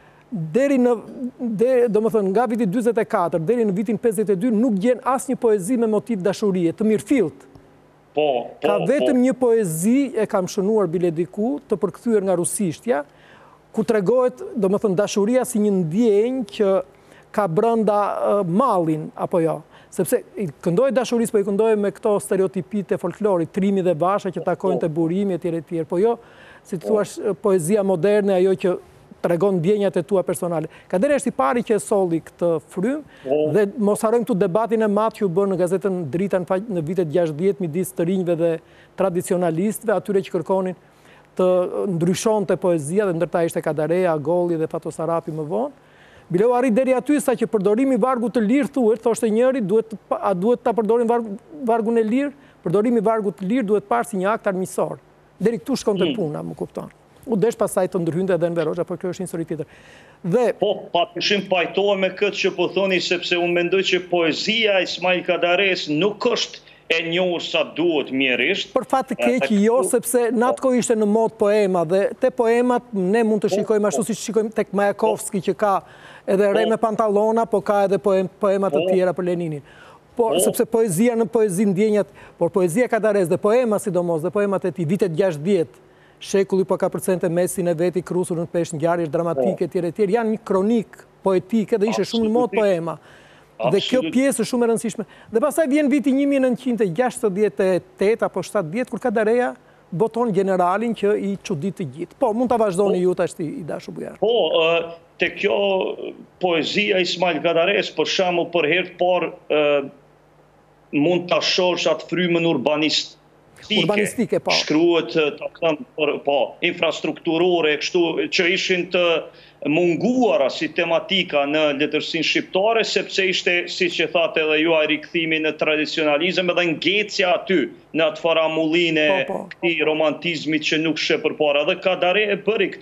nga viti 44 deri në vitin 52 nuk gjen asnjë poezi me motiv dashurie, të mirëfillt. Ka vetëm një poezi, e kam shënuar bile diku, të përkthyer nga rusishtja, ku tregohet, dashuria si një ndjenjë që ka brenda mallin apo jo. Sepse i këndoj dashurisë, po i këndoj me këto stereotipit e folklorit, trimi dhe basha që takojnë të burimi etj. Po jo, si të thuash, poezia moderne, ajo që tregon ndjenjat e tua personale. Kadareja është i pari që e solli këtë frym dhe mos harrojmë këtu debatin e madh që u bën në gazetën Drita në vitet 60 midis të rinjve dhe tradicionalistëve, atyre që kërkonin të ndryshonte poezia dhe ndërta ishte Kadareja, Golli dhe Fato Sarapi më vonë. Bile u arrit deri aty sa që përdorimi i vargut të lirë thuhet, thoshte njëri, a duhet ta përdorim vargun e lirë? Përdorimi i vargut të lirë duhet parë si një akt armiqësor. Deri këtu shkonte puna, më kupton. U desh pasaj të ndërhynte edhe Enver Hoxha, por kjo është një histori tjetër. Po, patyshim pajtohem me këtë që po thoni, sepse unë mendoj që poezia e Ismail Kadares nuk është e njohur sa duhet mjerisht. Për fat të keq jo, sepse në atë kohë ishte në mod poema dhe te poemat ne mund të shikojmë ashtu si shikojmë tek Majakovski që ka edhe Re me pantallona, po ka edhe poemat të tjera për Leninin. Po, sepse poezia në poezi ndjenjat, por poezia Kadares dhe poema sidomos dhe poemat e tij vitet 60, shekulli po ka përcente mesin e veti krusur në peshë ngjarjesh dramatike etj. Janë një kronik poetike dhe ishte shumë në mod poema. Dhe kjo pjesë është shumë e rëndësishme. Dhe pastaj vjen viti 1968 apo 70 kur Kadareja boton generalin që i çudit të gjithë. Po, mund ta vazhdoni ju tash i dashur Bujar. Po, te kjo poezia Ismail Kadares për shembull për herë të parë mund ta shohësh atë frymën urbanistike, po. Shkruhet infrastrukturore, kështu që ishin të munguara si tematika në letërsinë shqiptare, sepse ishte, siç e thatë edhe ju, ai rikthimi në tradicionalizëm edhe ngecja aty në atë faramullinë e këtij romantizmit që nuk sheh përpara. Dhe Kadareja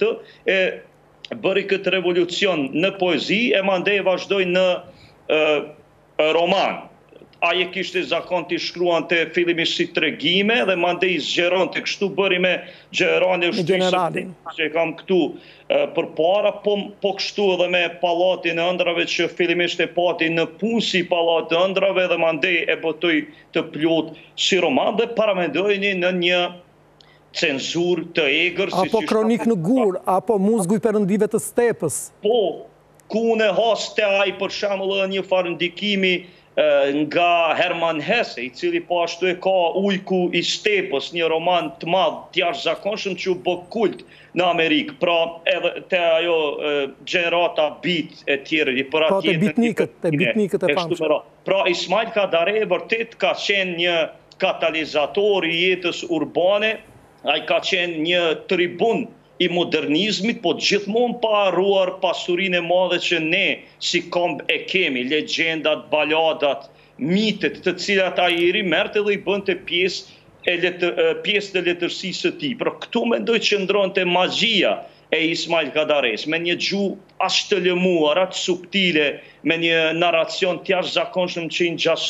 bëri këtë revolucion në poezi e mandej vazhdoi në roman. Aje kishte zakon të shkruante fillimisht si tregime dhe mandej zgjeronte, kështu bëri me Gjerani generalin që e kam këtu përpara, po kështu edhe me Pallatin e Ëndrave që fillimisht e pati në punë si Pallati i Ëndrave dhe mandej e botoi të plot si roman dhe paramendojeni në një cenzurë të egër. Apo kronik në gur, apo Muzgu i Perëndive të Stepës. Po, ku në haste ai për shembull një farë ndikimi nga Herman Hesse, i cili po ashtu e ka Ujku i Stepës, një roman të madh, të jashtëzakonshëm që u bë kult në Amerikë. Pra, edhe te ajo gjenerata Beat e tjerë, për atje. Po, te bitnikët e famshëm. Pra, Ismail Kadareja vërtet ka qenë një katalizator i jetës urbane, ai ka qenë një tribun i modernizmit, po gjithmonë pa harruar pasurinë e madhe që ne si komb e kemi, legjendat, baladat, mitet, të cilat ai i rimerte dhe i bënte pjesë të letërsisë së tij. Por këtu mendoj që ndronte magjia e Ismail Kadares, me një gjuhë as të lëmuar, as subtile, me një narracion të jashtëzakonshëm që i ngjason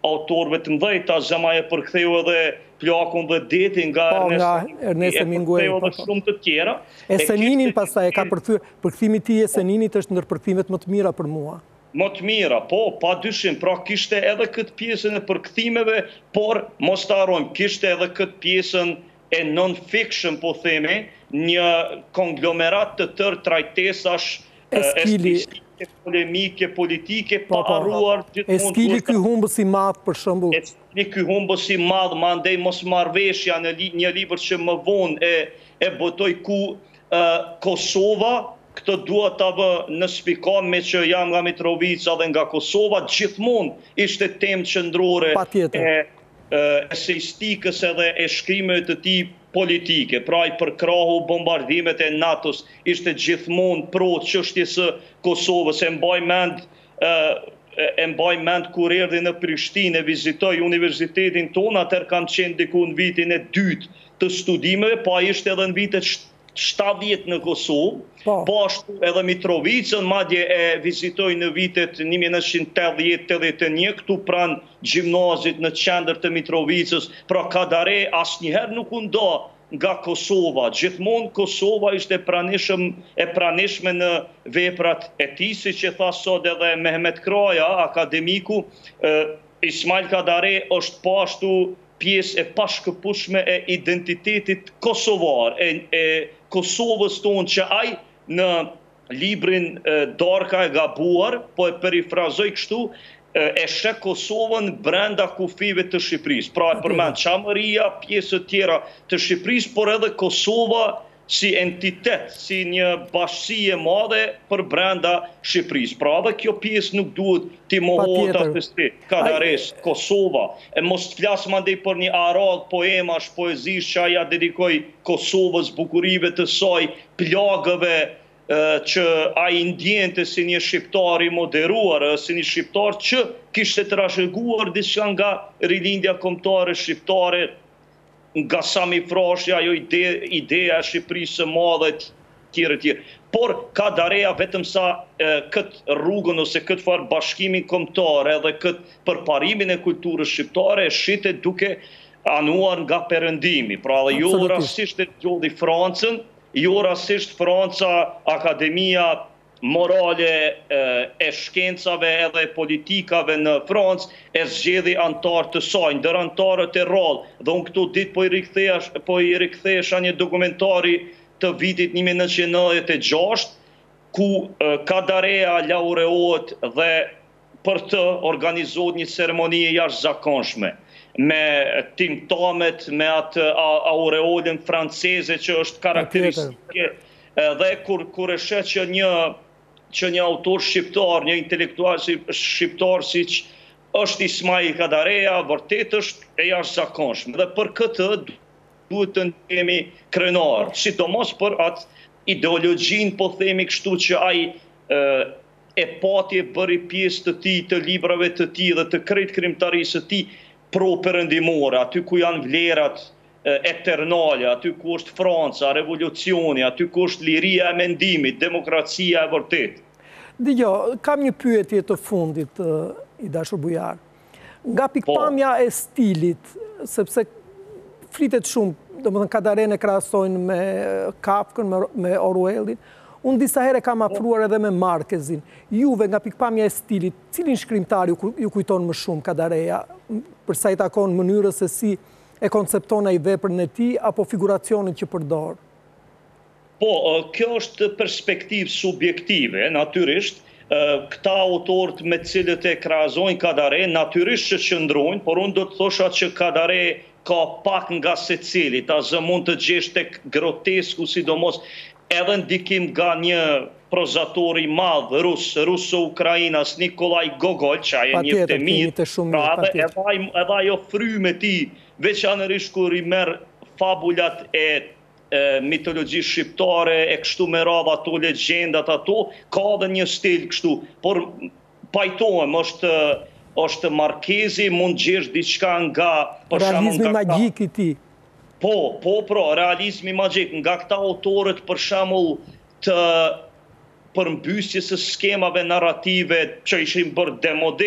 autorëve të mëdhej, Zama e përktheu edhe Plakun dhe Detin nga Ernest Hemingway, e përktheu edhe shumë të tjera. Eseninin pastaj e ka përkthyer, përkthimi i tij Eseninit është ndër përkthimet më të mira për mua. Më të mira, po, pa dyshim, pra kishte edhe këtë pjesën e përkthimeve, por mos të harrojmë, kishte edhe këtë pjesën e non-fiction, po themi, një konglomerat të tërë trajtesash esplosike, polemike, politike, pa harruar gjithmonë. Eskili ky humbës i madh për shembull. Eskili ky humbës i madh, mandej mosmarrveshja në një libër që më vonë e botoi ku Kosova, këtë duhet ta vë në spikom me që jam nga Mitrovica dhe nga Kosova, gjithmonë ishte temë qendrore eseistikës edhe e shkrimeve të tij politike. Pra i përkrahu bombardimet e NATO-s, ishte gjithmonë pro çështjes së Kosovës. E mbaj mend kur erdhi në Prishtinë, vizitoi universitetin tonë, atëherë kam qenë diku në vitin e 2 të studimeve, po ai ishte edhe në vitet 70 në Kosovë, po ashtu edhe Mitrovicën, madje e vizitoi në vitet 1980-81 këtu pranë gjimnazit në qendër të Mitrovicës. Pra Kadare asnjëherë nuk u nda nga Kosova. Gjithmonë Kosova ishte e pranishme në veprat e tij, siç e tha sot edhe Mehmet Kraja, akademiku. Ismail Kadare është po ashtu pjesë e pashkëpushme e identitetit kosovar, e Kosovës tonë, që ai në librin Darka e gabuar, po e perifrazoj kështu, e sheh Kosovën brenda kufive të Shqipërisë. Pra e përmend Çamëria, pjesë të tjera të Shqipërisë, por edhe Kosova si entitet, si një bashkësi e madhe për brenda Shqipërisë. Pra edhe kjo pjesë nuk duhet t'i mohohet atë Kadares, Kosova. E mos të flas mandej për një arad poemash, poezish që aja dedikoi Kosovës, bukurive të saj, plagëve që ai ndjente si një shqiptar i moderuar, si një shqiptar që kishte trashëguar diçka nga rilindja kombëtare shqiptare, nga Sami Frashja, ajo ideja e Shqipërisë së madhe, tjere. Por Kadareja vetëm sa këtë rrugën ose këtë farë bashkimin kombëtar edhe këtë përparimin e kulturës shqiptare e shite duke anuar nga perëndimi. Pra dhe jo rastisht e gjolli Francën, jo rastisht Franca, Akademia morale e shkencave edhe politikave në Francë e zgjedhi antar të saj, ndër antarët e rrallë. Dhe unë këtu ditë po i rikthesha një dokumentari të vitit 1996, ku Kadareja laureohet dhe për të organizohet një ceremoni e jashtëzakonshme, me timtamet, me atë aureolën franceze që është karakteristike, dhe kur e shet që një autor shqiptar, një intelektual shqiptar siç është Ismail Kadareja, vërtet është e jashtëzakonshme. Dhe për këtë duhet të ndjemi krenar, sidomos për atë ideologjin, po themi kështu, që ai e pati bëri pjesë të tij, të librave të tij dhe të krejt krimtarisë të tij pro-perëndimore, aty ku janë vlerat eternale, aty ku është Franca, revolucioni, aty ku është liria e mendimit, demokracia e vërtet. Dgjoj, kam një pyetje të fundit, i dashur Bujar. Nga pikpamja e stilit, sepse flitet shumë, domethënë Kadaren e krahasojnë me Kafkën, me Orwellin, unë disa herë kam afruar edhe me Marquezin. Juve, nga pikpamja e stilit, cilin shkrimtar ju kujton më shumë Kadareja, përsa i takon mënyrës se si e koncepton ai veprën e tij apo figuracionin që përdor? Po, kjo është perspektivë subjektive, natyrisht. Këta autorët me cilët e krahasojnë Kadare, natyrisht që qëndrojnë, por unë do të thosha që Kadare ka pak nga secili, ta zë mund të gjesh tek grotesku, sidomos edhe ndikim nga një prozator i madh rus, ruso-ukrainas, Nikolaj Gogol, që ai një të mirë, edhe ajo fryme ti, veçanërisht kur i merr fabulat e mitologjisë shqiptare, e kështu me radhë ato legjendat ato, ka dhe një stil kështu, por pajtohem, është Marquezi, mund gjesh diçka nga realizmi magjik i tij. Po, realizmi magjik, nga këta autorët për shembull të përmbysjes së skemave narrative që ishin bërë demode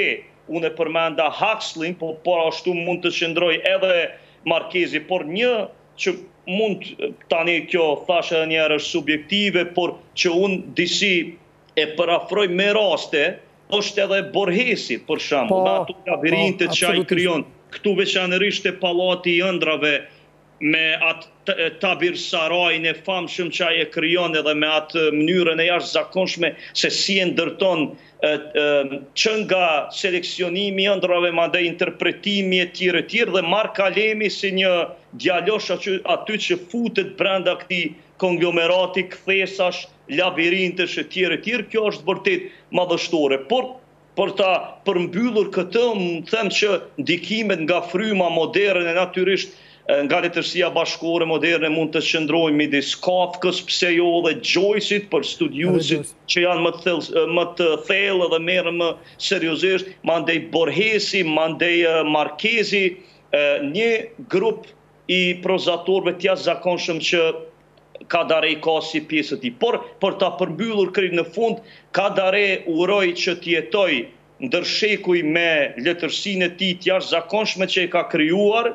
unë e përmenda Huxley, por ashtu mund të qëndroj edhe Markezi, por një që mund tani kjo thashe edhe njerë është subjektive, por që unë disi e përafroj me raste, është edhe Borghesi, për shembull, me ato labirintet që ai krijon, këtu veçanërisht e Pallati i Ëndrave, me atë tabirsarajin e famshëm që ai e krijon edhe me atë mënyrën e jashtëzakonshme se si e ndërton që nga seleksionimi i ëndrave, madje interpretimi e tjerë dhe Mark Alemi si një djalosh aty që futet brenda këtij konglomerati kthesash, labirintesh e tjerë, kjo është vërtet madhështore. Por për ta përmbyllur këtë, më them që ndikimet nga fryma moderne natyrisht nga letërsia bashkëkohore moderne mund të qëndrojnë midis Kafkës, pse jo dhe Joyce-it për studiuesit që janë më të thellë dhe merren më seriozisht, mandej Borghesi, mandej Markezi, një grup i prozatorëve të jashtëzakonshëm që Kadare ka si pjesë e tij. Por për ta përmbyllur krejt në fund, Kadare uroj që të jetoj ndërshekuj me letërsinë e tij të jashtëzakonshme që e ka krijuar.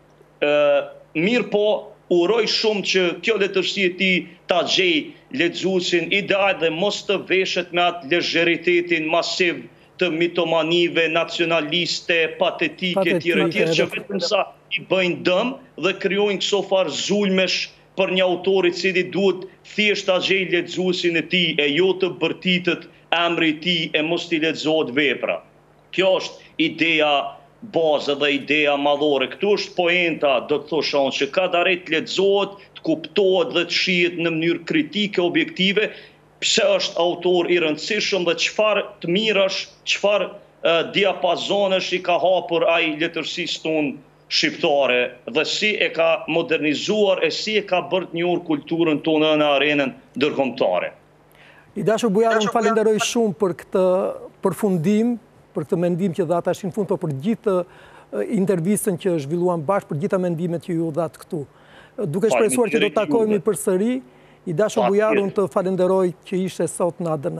Mirë po, uroj shumë që kjo letërsi e tij ta gjej lexuesin ideal dhe mos të veshet me atë lezheritetin masiv të mitomanive, nacionaliste, patetike, tjere, që vetëm sa i bëjnë dëm dhe krijojnë këso farë zulmesh për një autor i cili duhet thjesht ta gjej lexuesin e tij e jo të bërtitët emri i tij e mos t'i lexohet vepra. Kjo është ideja bazë dhe ideja madhore. Këtu është poenta, do të thosha unë, që Kadare të lexohet, të kuptohet dhe të shihet në mënyrë kritike, objektive, pse është autor i rëndësishëm dhe çfarë të mirash, çfarë diapazonesh i ka hapur ai letërsisë tonë shqiptare dhe si e ka modernizuar e si e ka bërë të njohur kulturën tonë në arenën ndërkombëtare. I dashur Bujar, unë falenderoj shumë për këtë përfundim, për këtë mendim që dha tash në fund, për gjithë intervistën që zhvilluam bashkë, për gjitha mendimet që ju dhatë këtu. Duke shpresuar që do të takohemi përsëri, i dashur Bujar, unë të falenderoj që ishte sot në ADN.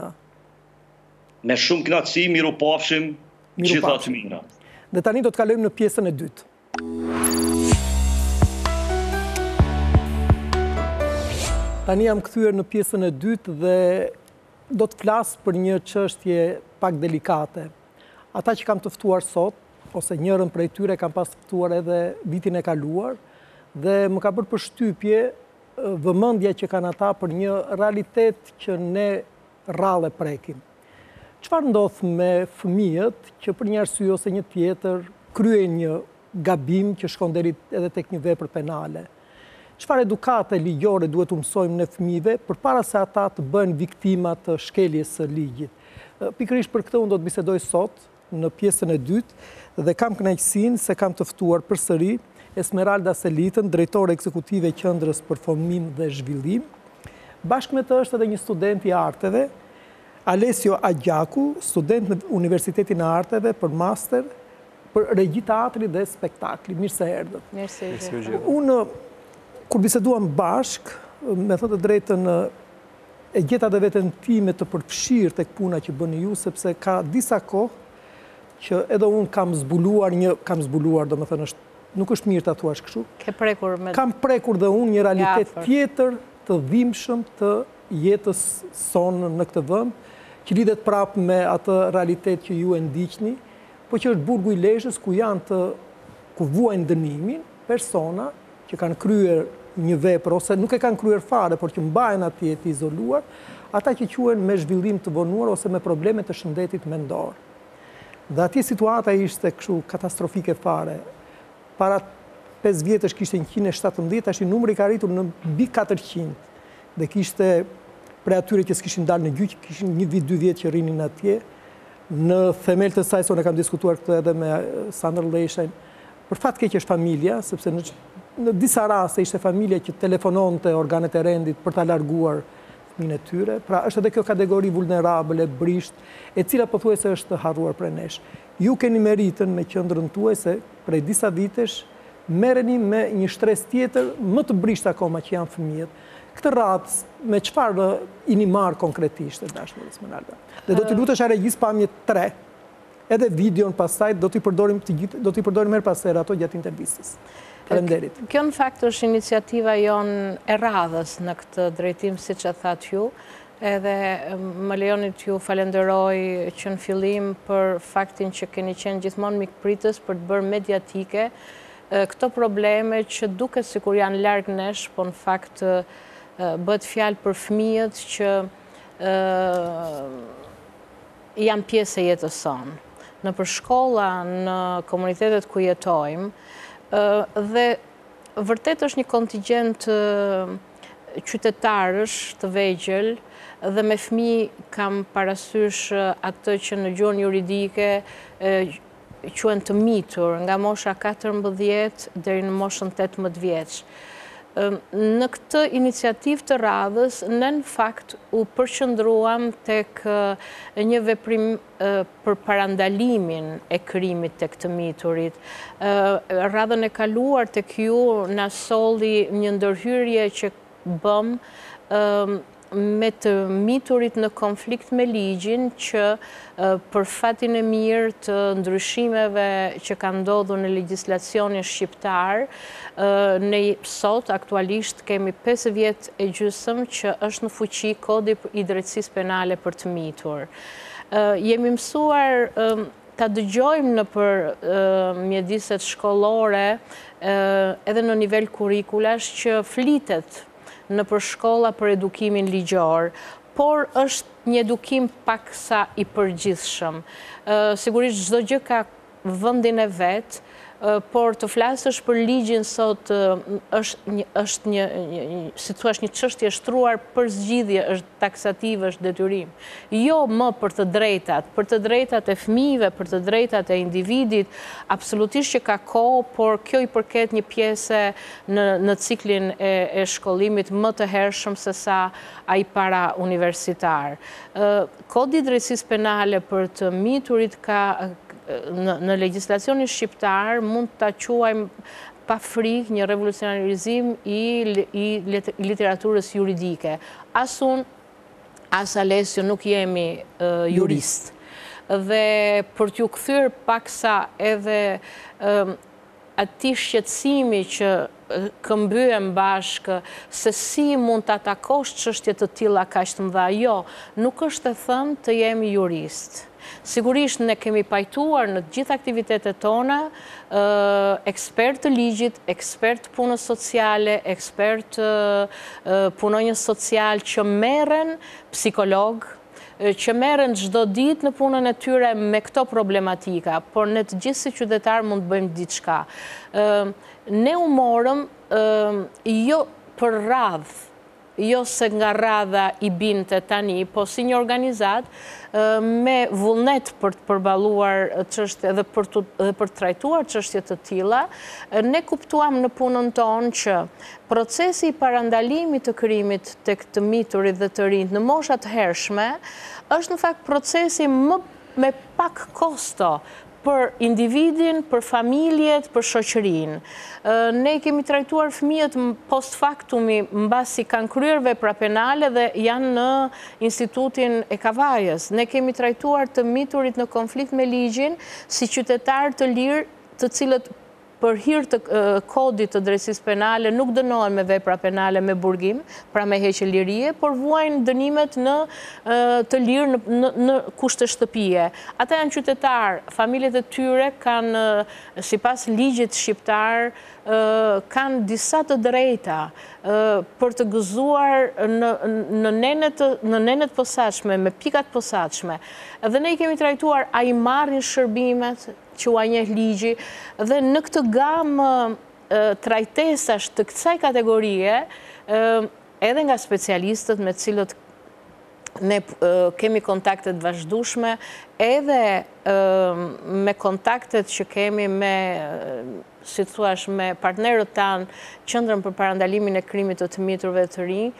Me shumë kënaqësi, miru pafshim, gjitha të mira. Dhe tani do të kalojmë në pjesën e dytë. Tani jam kthyer në pjesën e dytë dhe do të flas për një çështje pak delikate. Ata që kam të ftuar sot, ose njërën prej tyre kam pas të ftuar edhe vitin e kaluar, dhe më ka bërë përshtypje vëmendja që kanë ata për një realitet që ne rrallë prekim. Çfarë ndodh me fëmijët që për një arsye ose një tjetër kryejnë një gabim që shkon deri edhe tek një vepër penale? Çfarë edukate ligjore duhet u mësojmë ne fëmijëve përpara se ata të bëhen viktima të shkeljes së ligjit? Pikërisht për këtë unë do të bisedoj sot në pjesën e dytë dhe kam kënaqësinë se kam të ftuar përsëri Esmeralda Selitën, drejtore ekzekutive e Qendrës për Formim dhe Zhvillim. Bashkë me të është edhe një student i arteve, Alessio Agjaku, student në Universitetin e Arteve për master për regji teatri dhe spektakli. Mirë se erdhët. Mirë. Unë kur biseduam bashkë, me thënë të drejtën, e gjeta dhe veten time të përfshirë tek puna që bëni ju, sepse ka disa kohë që edhe unë kam zbuluar, do me thënë, nuk është mirë të thuash kështu. Kam prekur dhe unë një realitet tjetër të dhimbshëm të jetës sonë në këtë vend, që lidhet prapë me atë realitet që ju e ndiqni, po që është Burgu i Lezhës, ku vuajnë dënimin persona që kanë kryer një vepër, ose nuk e kanë kryer fare, por që mbajnë atje të izoluar, ata që quhen me zhvillim të vonuar ose me probleme të shëndetit mendor. Dhe atje situata ishte kështu katastrofike fare. Para 5 vjetësh kishte 117, tash numri ka arritur në mbi 400. Dhe kishte prej atyre që s'kishin dalë në gjyq, kishin 1 vit 2 vjet që rrinin atje. Në themel të saj sonë kam diskutuar këtë edhe me Sandër Leshajn. Për fat keq është familja, sepse në disa raste ishte familja që telefononte organet e rendit për ta larguar fëmijën e tyre. Pra është edhe kjo kategori vulnerabële, brisht, e cila pothuajse është harruar prej nesh. Ju keni meritën me qendrën tuaj se prej disa vitesh merreni me një shtresë tjetër më të brisht akoma që janë fëmijët. Këtë radhë me çfarë i marr konkretisht e dashur Esmeralda? Dhe do t'i lutesh a regjis pamje 3 Edhe videon pastaj do t'i përdorim her pas here ato gjatë intervistës. Faleminderit. Kjo në fakt është iniciativa jonë e radhës në këtë drejtim, siç e thatë ju, edhe më lejoni t'ju falenderoj që në fillim për faktin që keni qenë gjithmonë mikpritës për të bërë mediatike këto probleme që duket sikur janë larg nesh, po në fakt bëhet fjalë për fëmijët që janë pjesë e jetës sonë. Nëpër shkolla, në komunitetet ku jetojmë, dhe vërtet është një kontingjent qytetarësh të vegjël dhe me fëmijë kam parasysh atë që në gjuhën juridike quhen të mitur, nga mosha 14 deri në moshën 18 vjeç. Në këtë iniciativë të radhës, ne në fakt u përqendruam tek një veprim për parandalimin e krimit tek të miturit. Radhën e kaluar tek ju na solli një ndërhyrje që bëm me të miturit në konflikt me ligjin që për fatin e mirë të ndryshimeve që ka ndodhur në legjislacionin shqiptar, ne sot aktualisht kemi 5 vjet e gjysmë që është në fuqi Kodi i drejtësisë penale për të mitur. Jemi mësuar ta dëgjojmë në për mjediset shkollore edhe në nivel kurrikulash që flitet në për shkolla për edukimin ligjor, por është një edukim paksa i përgjithshëm. Sigurisht çdo gjë ka vendin e vet, por të flasësh për ligjin sot është një, si thua, një çështje shtruar për zgjidhje, është taksativ, është detyrim. Jo më për të drejtat e fëmijëve, për të drejtat e individit, absolutisht që ka kohë, por kjo i përket një pjese në ciklin e shkollimit më të hershëm se sa ai para universitar. Kodi i drejtësisë penale për të miturit ka në legjislacionin shqiptar mund ta quajmë pa frikë një revolucionarizim i literaturës juridike. As unë, as Alessio nuk jemi jurist. Dhe për t'ju kthyer paksa edhe atij shqetësimi që këmbyem bashkë se si mund të atakosh çështje të tilla kaq të mëdha. Jo, nuk është e thënë të jemi jurist. Sigurisht ne kemi pajtuar në gjithë aktivitetet tona ekspert të ligjit, ekspert punës sociale, ekspert punonjës social që merren psikolog, që merren çdo ditë në punën e tyre me këto problematika, por ne të gjithë si qytetar mund të bëjmë diçka. Ne u morëm jo për radhë, jo se nga radha i binte tani, po si një organizat me vullnet për të përballuar çështje dhe për të trajtuar çështje të tilla, ne kuptuam në punën tonë që procesi i parandalimit të krimit tek të miturit dhe të rinjt në mosha të hershme është në fakt procesi më me pak kosto për individin, për familjet, për shoqërinë. Ne kemi trajtuar fëmijët post factumi mbasi kanë kryer vepra penale dhe janë në institutin e Kavajës. Ne kemi trajtuar të miturit në konflikt me ligjin si qytetarë të lirë, të cilët për hir të kodit të drejtësisë penale nuk dënohen me vepra penale me burgim, pra me heqje lirie, por vuajnë dënimet në të lirë në kushte shtëpie. Ata janë qytetarë, familjet e tyre kanë, sipas ligjit shqiptar, kanë disa të drejta për të gëzuar në nenet posaçme, me pikat posaçme. Dhe ne i kemi trajtuar, a i marrin shërbimet që u njeh ligji, dhe në këtë gamë trajtesash të kësaj kategorie, edhe nga specialistët me cilët ne kemi kontaktet vazhdueshme, edhe me kontaktet që kemi me, si thuash, me partnerët tanë, Qendrën për parandalimin e krimit të miturve dhe të rinj,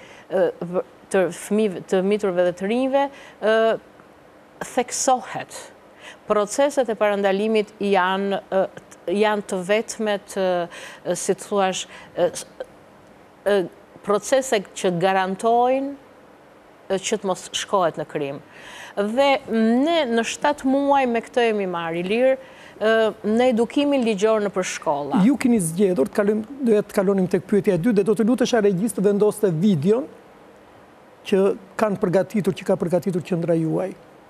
të miturve dhe të rinjve, theksohet. Proceset e parandalimit janë të vetmet, si thuash, procese që garantojnë që të mos shkohet në krim. Dhe ne në 7 muaj me këtë jemi marrë i lirë, në edukimin ligjor në për shkolla. Ju keni zgjedhur, do të kalonim tek pyetja e dytë, dhe do të lutesha regjist të vendoste videon që ka përgatitur qendra juaj.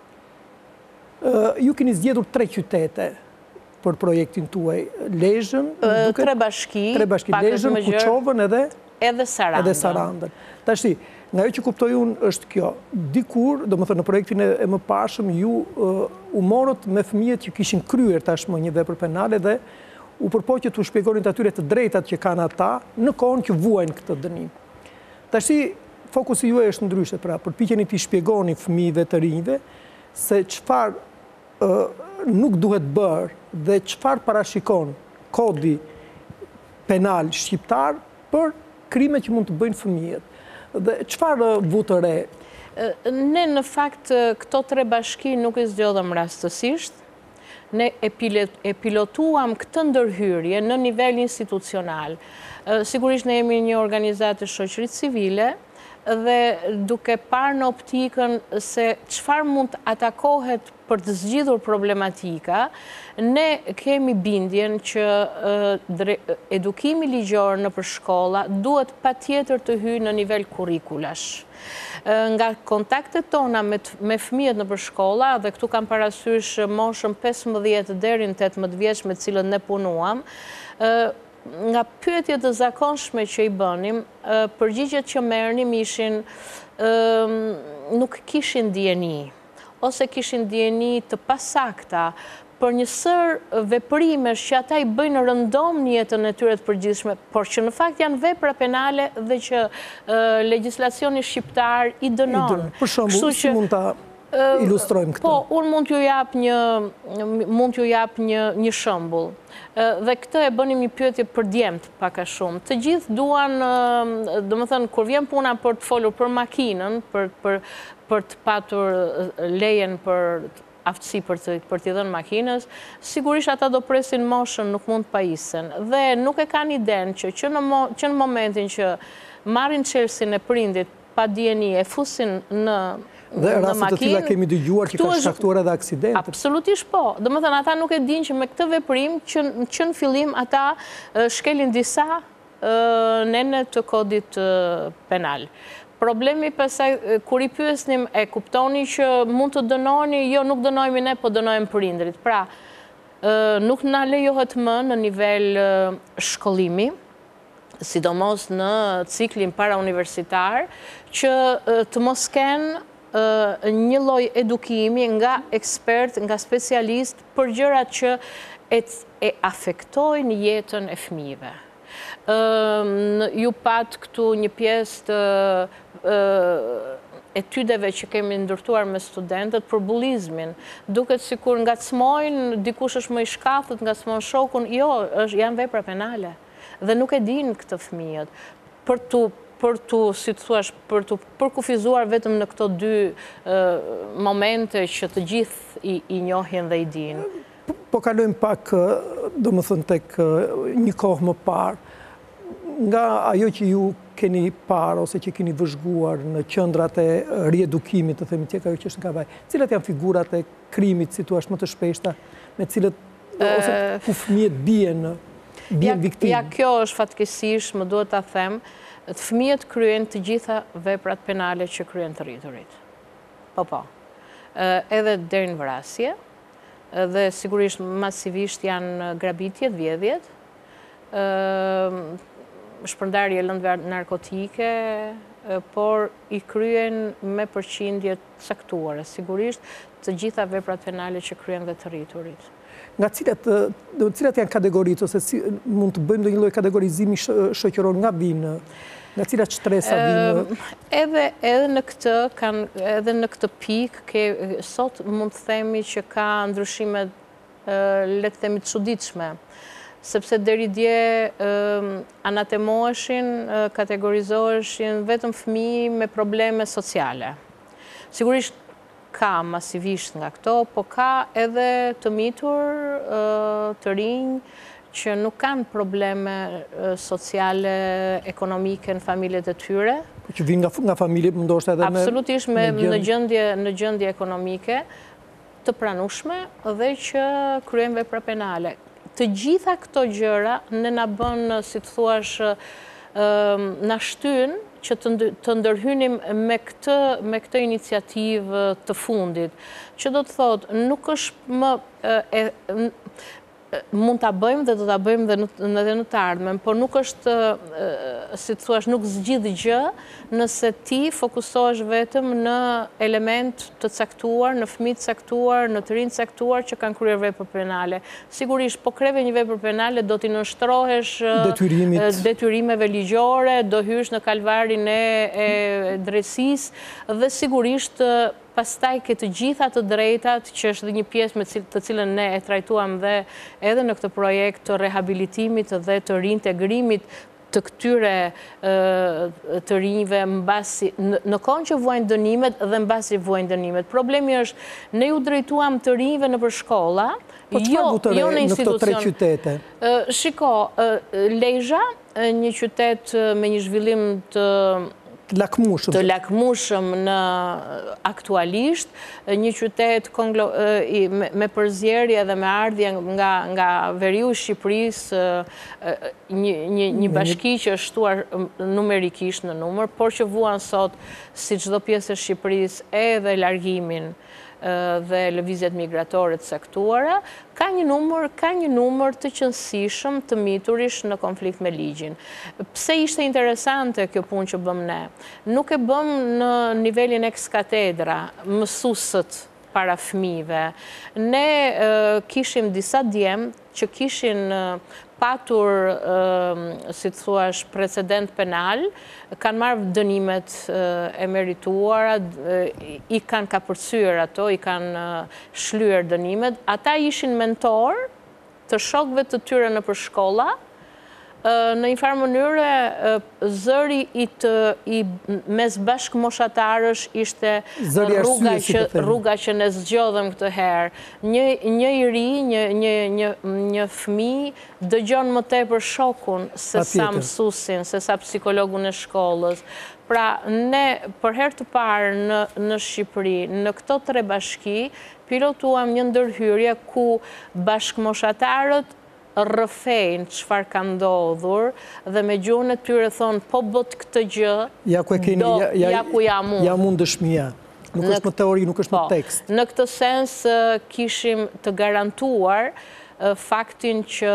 Ju keni zgjedhur 3 qytete për projektin tuaj, Lezhën, 3 bashki, Lezhën, Kuçovën edhe Sarandën. Tashti, nga jo që kuptoj unë është kjo, dikur, do më thënë në projektin e më pashëm, ju u morët me fëmijët që kishin kryer tashmë një vepër penale dhe u përpoqët të shpjegonin të atyre të drejtat që kanë ata në kohën që vuajnë këtë dënim. Tashti, fokusi juaj është ndryshe, pra përpiqeni t'i shpjegoni fëmijëve të rinjve se çfarë nuk duhet bërë dhe çfarë parashikon kodi penal shqiptar për krimet që mund të bëjnë fëmijët. Dhe çfarë vu të re? Ne në fakt këto 3 bashki nuk i zgjodhëm rastësisht. Ne e pilotuam këtë ndërhyrje në nivel institucional. Sigurisht ne jemi një organizatë të shoqërisë civile dhe duke parë në optikën se çfarë mund të atakohet për të zgjidhur problematika, ne kemi bindjen që edukimi ligjor në për shkolla duhet patjetër të hyjë në nivel kurrikulash. Nga kontaktet tona me fëmijët në për shkolla, dhe këtu kam parasysh moshën 15 deri në 18 vjeç me të cilët ne punuam, nga pyetjet të zakonshme që i bënim, përgjigjet që merrnim ishin nuk kishin dieni, ose kishin dieni të pasakta për një sër veprimesh që ata i bëjnë rëndom në jetën e tyre të përgjithshme, por që në fakt janë vepra penale dhe që legjislacioni shqiptar i dënon. Për shembull, si mund ta ilustrojmë këtë? Po, unë mund t'ju jap një shembull. Dhe këtë e bënim një pyetje për djemt pak a shumë. Të gjithë duan, domethënë kur vjen puna për të folur për makinën, për të patur lejen për aftësi për t'i dhënë makinës, sigurisht ata do presin moshën, nuk mund të pajisen. Dhe nuk e kanë idenë që në momentin që marrin çelësin e prindit pa dieni e fusin në dhe raste të tilla kemi dëgjuar që ka shkaktuar edhe aksidente. Absolutisht po. Domethënë ata nuk e dinë që me këtë veprim që në fillim ata shkelin disa nene të kodit penal. Problemi pasaj, kur i pyesnim, e kuptoni që mund të dënoni, jo nuk dënojmë ne, po dënojmë prindrit. Pra, nuk na lejohet më në nivel shkollimi, sidomos në ciklin parauniversitar, që të mos kenë një lloj edukimi nga ekspert, nga specialist për gjërat që e afektojnë jetën e fëmijëve. Ju pat këtu një pjesë të etydeve që kemi ndërtuar me studentët për bullizmin. Duket sikur ngacmojnë, dikush është më i shkafët, ngacmon shokun, jo, janë vepra penale. Dhe nuk e dinë këtë fëmijët. Për si të thuash, për të përkufizuar vetëm në këto 2 momente që të gjithë i njohin dhe i dinë. Po kalojmë pak, do më thënë, tek një kohë më parë, nga ajo që ju keni parë ose që keni vëzhguar në qendrat e riedukimit, të themi tek ajo që është nga vaj, cilat janë figurat e krimit, si thua, më të shpeshta, me cilët ose ku fëmijët bien viktimë? Ja, kjo është fatkeqësisht, më duhet ta them, të fëmijët kryejnë të gjitha veprat penale që kryejnë të rriturit. Po. Edhe deri në vrasje, dhe sigurisht masivisht janë grabitjet, vjedhjet, shpërndarje lëndëve narkotike, por i kryen me përqindje caktuara, sigurisht të gjitha veprat penale që kryen dhe të rriturit. Nga cilat janë kategoritë, ose mund të bëjmë një lloj kategorizimi shoqëror nga vinë, nga cilat shtresa vinë? Edhe në këtë pikë, sot mund të themi që ka ndryshime, le të themi, të çuditshme, sepse deri dje anatemoheshin, kategorizoheshin vetëm fëmijë me probleme sociale. Sigurisht ka masivisht nga këto, po ka edhe të mitur, të rinj, që nuk kanë probleme sociale, ekonomike në familjet e tyre. Që vinë nga familje, ndoshta edhe absolutisht në gjendje ekonomike të pranueshme dhe që kryejnë vepra penale. Të gjitha këto gjëra ne na bën, si të thuash, na shtyn që të ndërhynim me këtë iniciativë të fundit, që do të thotë nuk është më mund ta bëjmë dhe do ta bëjmë edhe në të ardhmen, por nuk është, si të thuash, nuk zgjidh gjë nëse ti fokusohesh vetëm në element të caktuar, në fëmijë të caktuar, në të rinj të caktuar që kanë kryer vepër penale. Sigurisht, po kreve një vepër penale do t'i nënshtrohesh detyrimeve ligjore, do hysh në kalvarin e drejtësisë dhe sigurisht pastaj ke të gjitha të drejtat, që është dhe një pjesë me të cilën ne e trajtuam dhe edhe në këtë projekt të rehabilitimit dhe të reintegrimit të këtyre të rinjve në kohën që vuajnë dënimet dhe mbasi vuajnë dënimet. Problemi është, ne ju drejtuam të rinjve në përshkolla, jo në institucion. Në këto 3 qytete? Shiko, Lezhë, një qytet me një zhvillim të lakmushëm në aktualisht, një qytet me përzierje dhe me ardhje nga veriu i Shqipërisë, një bashki që është shtuar numerikisht në numër, por që vuan sot, si çdo pjesë e Shqipërisë, edhe largimin dhe lëvizjet migratore të caktuara, ka një numër të qëndësishëm të miturish në konflikt me ligjin. Pse ishte interesante kjo punë që bëm ne? Nuk e bëm në nivelin ex cathedra, mësuesët para fëmijëve. Ne kishim disa djemë që kishin patur, si të thuash, precedent penal, kanë marrë dënimet e merituara, i kanë kapërcyer ato, i kanë shlyer dënimet. Ata ishin mentor të shokëve të tyre në përshkolla, në një farë mënyre zëri i mes bashkëmoshatarësh ishte rruga që ne zgjodhëm këtë herë. Një i ri, një fëmijë dëgjon më tepër shokun se sa mësuesin, se sa psikologun e shkollës. Pra, ne për herë të parë në Shqipëri, në këto 3 bashki, pilotuam një ndërhyrje ku bashkëmoshatarët rrëfejnë çfarë ka ndodhur dhe me gjuhën e tyre thonë po bët këtë gjë, ja ku jam unë. Jam unë dëshmia. Nuk është më teori, nuk është më tekst. Në këtë sens kishim të garantuar faktin që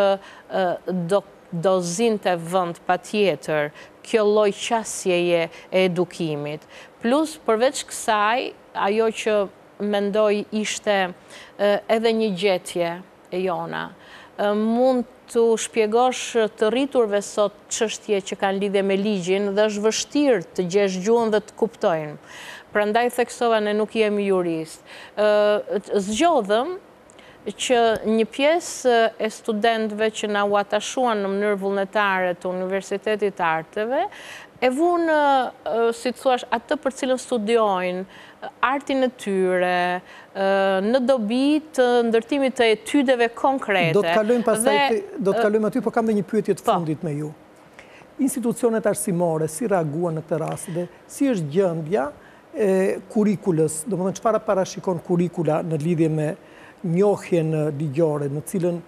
do zinte vend patjetër kjo lloj qasjeje e edukimit. Plus, përveç kësaj, ajo që mendoj ishte edhe një gjetje e jona. Mund të shpjegosh të rriturve sot çështje që kanë lidhje me ligjin dhe është vështirë të gjesh gjuhën dhe të kuptojnë. Prandaj theksova ne nuk jemi jurist. Zgjodhëm që një pjesë e studentëve që na u atashuan në mënyrë vullnetare të Universitetit të Arteve e vunë, si të thuash, atë për cilën studiojnë, artin e tyre, në dobi të ndërtimit të etydeve konkrete. Do të kalojmë aty, por kam dhe një pyetje të fundit me ju. Institucionet arsimore, si reaguan në këtë rast dhe si është gjendja e kurikulës, do më thënë çfarë parashikon kurikula në lidhje me njohjen ligjore, në cilën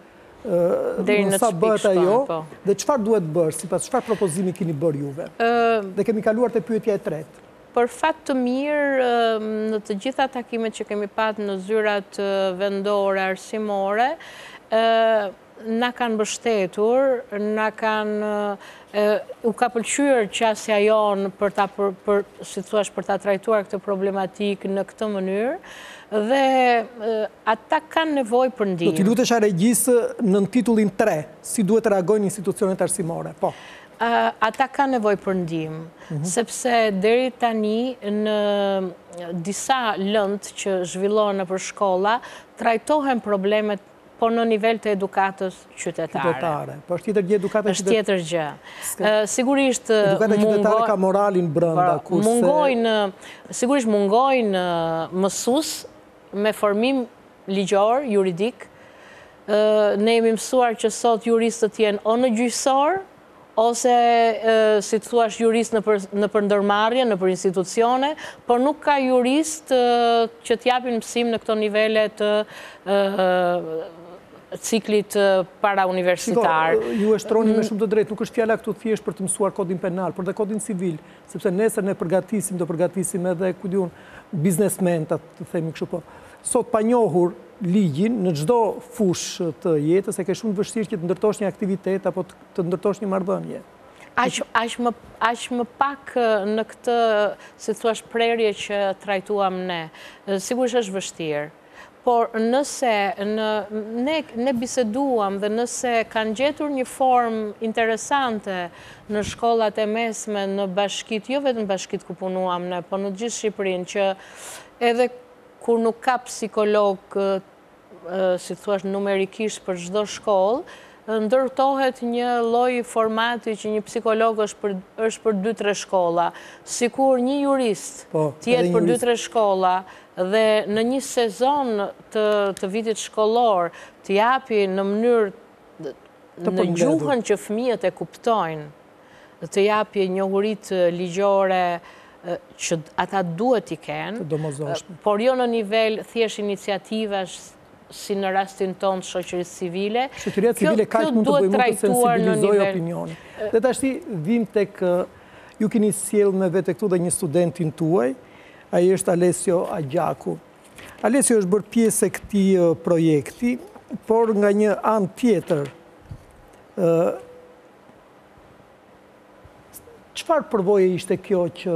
sa bëhet ajo, dhe çfarë duhet bërë, sipas çfarë propozimi keni bërë juve? Dhe kemi kaluar te pyetja e tretë. Për fat të mirë, në të gjitha takimet që kemi pat në zyrat vendore, arsimore, na kanë mbështetur, u ka pëlqyer qasja jonë si thua, për ta trajtuar këtë problematik në këtë mënyrë, dhe ata kanë nevojë për ndihmë. Do t'i lutesh regjisë në titullin 3, si duhet të reagojnë institucionet arsimore. Po. Ata kanë nevojë për ndihmë, sepse deri tani në disa lëndë që zhvillohen nëpër shkolla, trajtohen problemet po në nivel të edukatës qytetare. Po është tjetër gjë edukata qytetare? Është tjetër gjë. Sigurisht edukata qytetare ka moralin brenda, sigurisht mungojnë mësues me formim ligjor, juridik, ne jemi mësuar që sot juristët jenë o në gjyqësor, ose, si të thuash, jurist në përndërmarrje, në për institucione, por nuk ka jurist që t'japin mësim në këto nivele të ciklit para universitar. Ju e shtroni me shumë të drejtë, nuk është fjala këtu thjesht për të mësuar kodin penal, por dhe kodin civil, sepse nesër ne do përgatisim edhe, ku diun, biznesmentat, të themi kështu po. Sot pa njohur ligjin në çdo fush të jetës e ke shumë vështirë që të ndërtosh një aktivitet apo të ndërtosh një marrëdhënie. Aq më pak në këtë, si thua, prerje që trajtuam ne. Sigurisht është vështirë. Por nëse ne biseduam dhe nëse kanë gjetur një formë interesante në shkollat e mesme, në bashkit, jo vetëm bashkit ku punuam ne, po në gjithë Shqipërinë, që edhe kur nuk ka psikolog, si thua, numerikisht për çdo shkollë, ndërtohet një lloj formati që një psikolog është për 2-3 shkolla. Sikur një jurist tjetë për 2-3 shkolla dhe në një sezon të vitit shkollor të japi në mënyrë në gjuhën që fëmijët e kuptojnë, të japi njohuritë ligjore që ata duhet t'i kenë, por jo në nivel thjesht iniciativash si në rastin tonë shoqërisë civile. Shoqëria civile kaq mund të bëjë mund të sensibilizojë opinionin. Dhe tashti vim tek ju keni sjellë me vete këtu dhe një studentin tuaj, ai është Alessio Agjaku. Alessio është bërë pjesë e këtij projekti, por nga një anë tjetër, çfarë përvoje ishte kjo që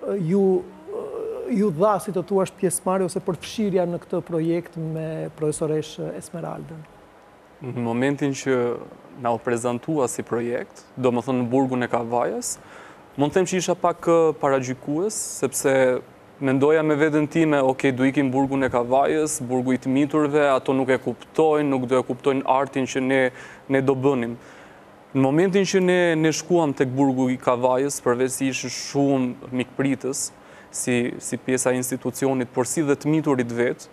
ju dha, si të thuash, pjesëmarrje ose përfshirja në këtë projekt me profesoresh Esmeraldën? Në momentin që na u prezantua si projekt, do më thënë në burgun e Kavajës, mund të them që isha pak paragjykues, sepse mendoja me veten time, ok, du ikim burgun e Kavajës, burgu i të miturve, ato nuk e kuptojnë, nuk do e kuptojnë artin që ne do bënim. Në momentin që ne shkuam tek burgu i Kavajës, përveç se ishin shumë mikpritës, si pjesa e institucionit, por si dhe të miturit vetë,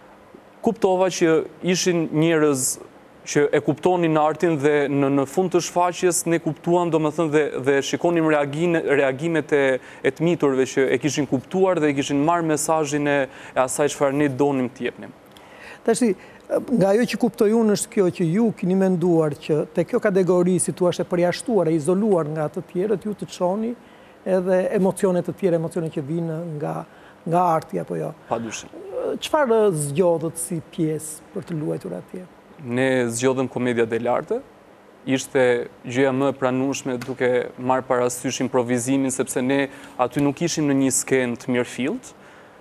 kuptova që ishin njerëz që e kuptonin artin dhe në fund të shfaqjes ne kuptuam, do më thënë, dhe shikonim reagimet e të miturve që e kishin kuptuar dhe e kishin marrë mesazhin e asaj çfarë ne donim të jepnim. Tashi, nga ajo që kuptoj unë është kjo që ju keni menduar që te kjo kategori, si thua, e përjashtuar e izoluar nga të tjerët, ju të çoni edhe emocione të tjera, emocione që vinë nga arti apo jo. Padyshim. Çfarë zgjodhët si pjesë për të luajtur atje? Ne zgjodhëm komedia dell'arte. Ishte gjëja më e pranueshme duke marrë parasysh improvizimin, sepse ne aty nuk ishim në një skenë të mirëfillt.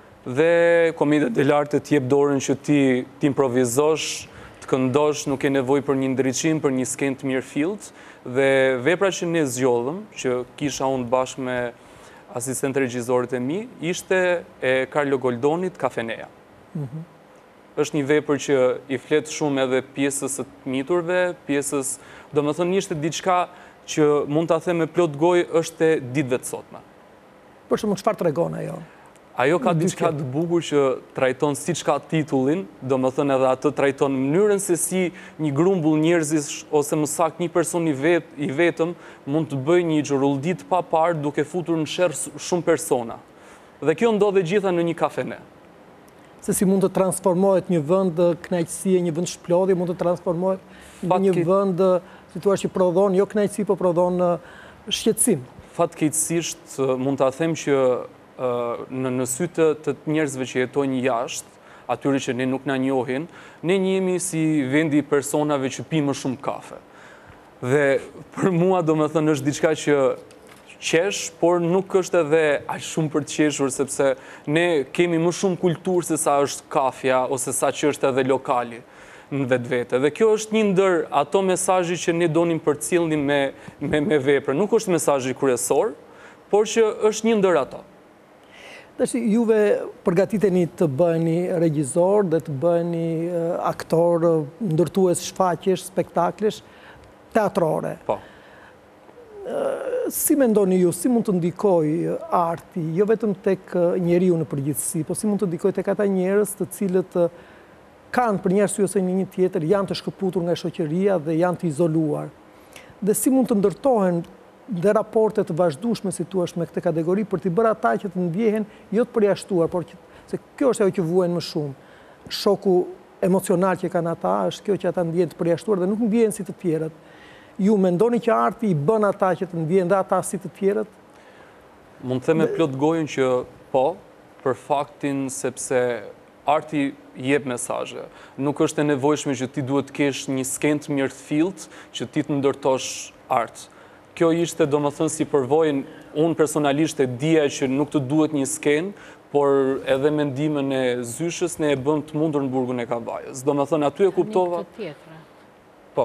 Dhe komedia dell'arte t'jep dorën që ti improvizosh, të këndosh, nuk e nevojë për një ndriçim, për një skenë të mirëfillt. Dhe vepra që ne zgjodhëm, që kisha unë bashkë me asistent regjisorët e mi, ishte e Carlo Goldonit, Kafeneja. Është një vepër që i flet shumë edhe pjesës së të miturve, pjesës, do më thënë, ishte diçka që mund ta them me plot gojë, është e ditëve të sotme. Për shembull, çfarë tregon ajo? Ajo ka diçka të bukur që trajton siç ka titullin, do më thënë edhe atë trajton mënyrën se si një grumbull njerëzish ose më saktë një person i vetëm mund të bëjë një xhorulldi të papar duke futur në sherr shumë persona. Dhe kjo ndodhe gjitha në një kafene. Se si mund të transformohet një vend kënaqësie, një vend shplodhje, mund të transformohet në një vend, si thua, që prodhon jo kënaqësi, po prodhon shqetësim. Fatkeqësisht mund ta them që në sy të njerëzve që jetojnë jashtë, atyre që ne nuk na njohin, ne njihemi si vendi i personave që pinë më shumë kafe. Dhe për mua, do më thënë, është diçka që qesh, por nuk është edhe aq shumë për të qeshur, sepse ne kemi më shumë kulturë se sa është kafja, ose sa që është edhe lokali në vetvete. Dhe kjo është një ndër ato mesazhe që ne donim përcjellnim me veprën. Nuk është mesazhi kryesor, por që është një ndër ato. Tashi, juve përgatiteni të bëheni regjisor dhe të bëheni aktor, ndërtues shfaqjesh, spektaklesh teatrore. Po. Si mendoni ju, si mund të ndikoj arti, jo vetëm tek njeriu në përgjithësi, po si mund të ndikoj tek ata njerëz të cilët kanë për një arsye ose një tjetër, janë të shkëputur nga shoqëria dhe janë të izoluar. Dhe si mund të ndërtohen dhe raporte të vazhdueshme, si thua, me këtë kategori për t'i bërë ata që të ndjehen jo të përjashtuar, por se kjo është ajo që vuajnë më shumë. Shoku emocional që kanë ata është kjo që ata ndjehen të përjashtuar dhe nuk ndjehen si të tjerët. Ju mendoni që arti i bën ata që të ndjehen dhe ata si të tjerët? Mund të them me plot gojën që po, për faktin sepse arti jep mesazhe. Nuk është e nevojshme që ti duhet të kesh një skenë të mirë të fillt që ti të ndërtosh art. Kjo ishte domethënë si përvojën, unë personalisht e dija që nuk të duhet një skenë, por edhe mendimin e Zyshës ne e bëm të mundur në Burgun e Kavajës. Domethënë aty e kuptova. Po,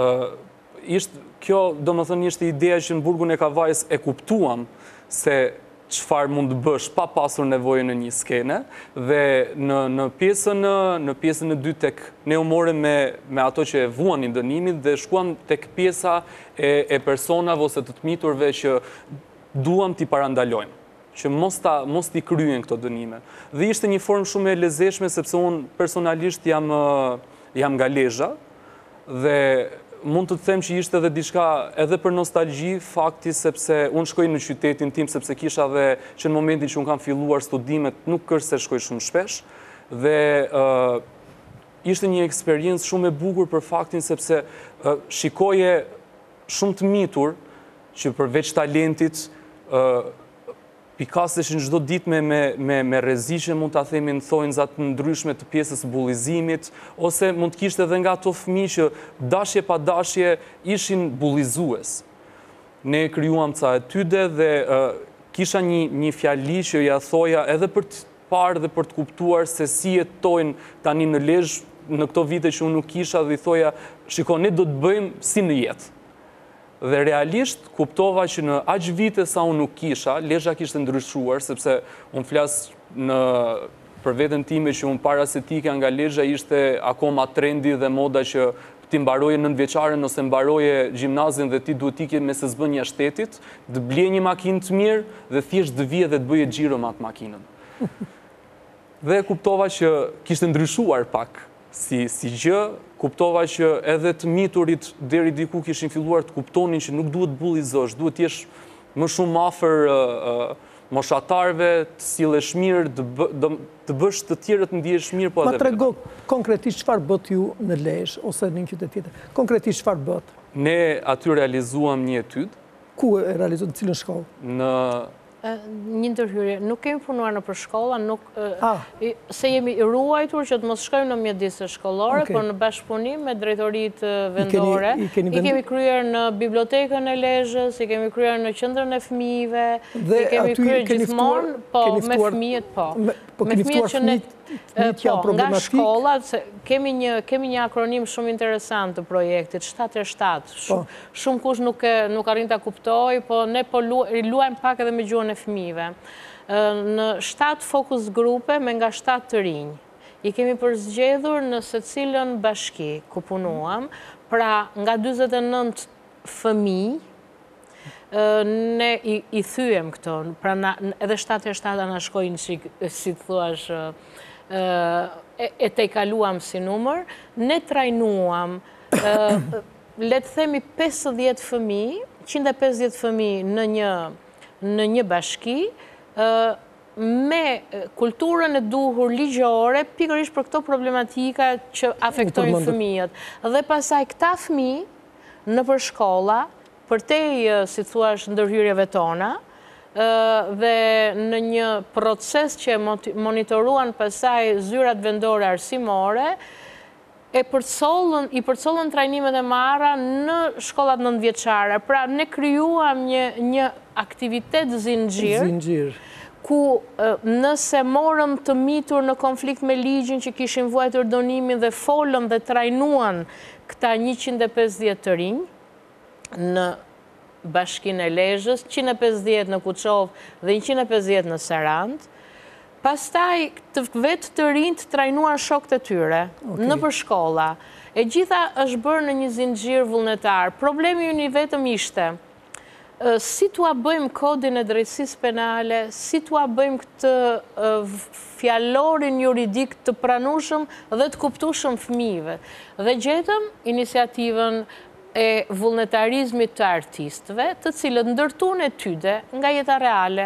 kjo domethënë ishte ideja që në Burgun e Kavajës e kuptuam se çfarë mund të bësh pa pasur nevojë në një skene, dhe në pjesën e dytë tek ne u morëm me ato që e vuan i dënimit dhe shkuam tek pjesa e personave ose të miturve që duam t'i parandalojmë, që mos t'i kryen këto dënime. Dhe ishte një formë shumë e lezetshme sepse unë personalisht jam nga Lezhë dhe mund të them që ishte edhe diçka edhe për nostalgji, fakti sepse unë shkoj në qytetin tim, sepse kisha dhe që në momentin që unë kam filluar studimet, nuk është se shkoj shumë shpesh, dhe ishte një eksperiencë shumë e bukur për faktin sepse shikoje shumë të mitur që përveç talentit, pikaseshin çdo ditë me rreziqe, mund ta themi në thonjza të ndryshme të pjesës bullizimit, ose mund të kishte edhe nga ato fëmijë që dashje pa dashje ishin bullizues. Ne krijuam ca etyde dhe kisha një fjali që ja thoja edhe për të parë dhe për të kuptuar se si jetojnë tani në Lezhë në këto vite që unë nuk kisha, dhe i thoja, shiko, ne do të bëjmë si në jetë. Dhe realisht kuptova që në aq vite sa unë nuk kisha, Lezhë kishte ndryshuar, sepse unë flas për veten time që unë para se t'ikja nga Lezhë ishte akoma trendi dhe moda që ti mbaroje 9-vjeçaren ose mbaroje gjimnazin dhe ti duhet t'ikje me SSB-n shtetit, të blije një makinë të mirë dhe thjesht të vije dhe të bëje xhiro me atë makinën. Dhe kuptova që kishte ndryshuar pak si gjë, kuptova që edhe të miturit deri diku kishin filluar të kuptonin që nuk duhet bullizosh, duhet t'jesh më shumë afër moshatarve, të sillesh mirë, të bësh të tjerët ndjesh mirë, po edhe. Ma trego konkretisht çfarë bët ju në Lezhë ose në një qytet tjetër. Konkretisht çfarë bët? Ne aty realizuam një etydë. Ku e realizuat, në cilën shkollë? Në Një ndërhyrje, nuk kemi punuar në për shkolla, se jemi i ruajtur që të mos shkojmë në mjedise shkollore, por në bashkëpunim me drejtoritë vendore. I kemi kryer në bibliotekën e Lezhës, i kemi kryer në qendrën e fëmijëve, i kemi kryer gjithmonë, po, me fëmijët, po. Me fëmijët që ne nga shkollat, kemi një akronim shumë interesant të projektit, 7-7. Shumë kush nuk arrin ta kuptoj, po ne po luajmë pak edhe me gjuhën e fëmijëve. Në 7 fokus grupe me nga 7 të rinj. I kemi përzgjedhur në secilën bashki ku punuam, pra nga 49 fëmijë, ne i thyem këto, pra edhe 7-7 na shkojnë si të thuash, e te i kaluam si numër, ne trajnuam, le të themi 50 fëmijë, 150 fëmijë në një bashki, me kulturën e duhur ligjore, pikërisht për këto problematika që afektojnë fëmijët. Dhe pasaj këta fëmijë në për shkolla, përtej, si thuash, ndërhyrjeve tona, dhe në një proces që monitoruan pasaj zyrat vendore arsimore, i përcollën trajnimet e marra në shkollat 9-vjeçare. Pra, ne krijuam një aktivitet zinxhir, ku nëse morëm të mitur në konflikt me ligjin që kishin vuajtur dënimin dhe folën dhe trajnuan këta 150 të rinj, në Bashkinë e Lezhës, 150 në Kuçov dhe 150 në Sarand. Pastaj vetë të rinjt trajnuar shokët e tyre në për shkolla. E gjitha është bërë në një zinxhir vullnetar. Problemi ju një vetëm ishte si tua bëjmë kodin e drejtësisë penale, si tua bëjmë këtë fjallorin juridik të pranueshëm dhe të kuptueshëm fëmijëve. Dhe gjetëm iniciativën e vullnetarizmit të artistëve, të cilët ndërtuan etyde nga jeta reale.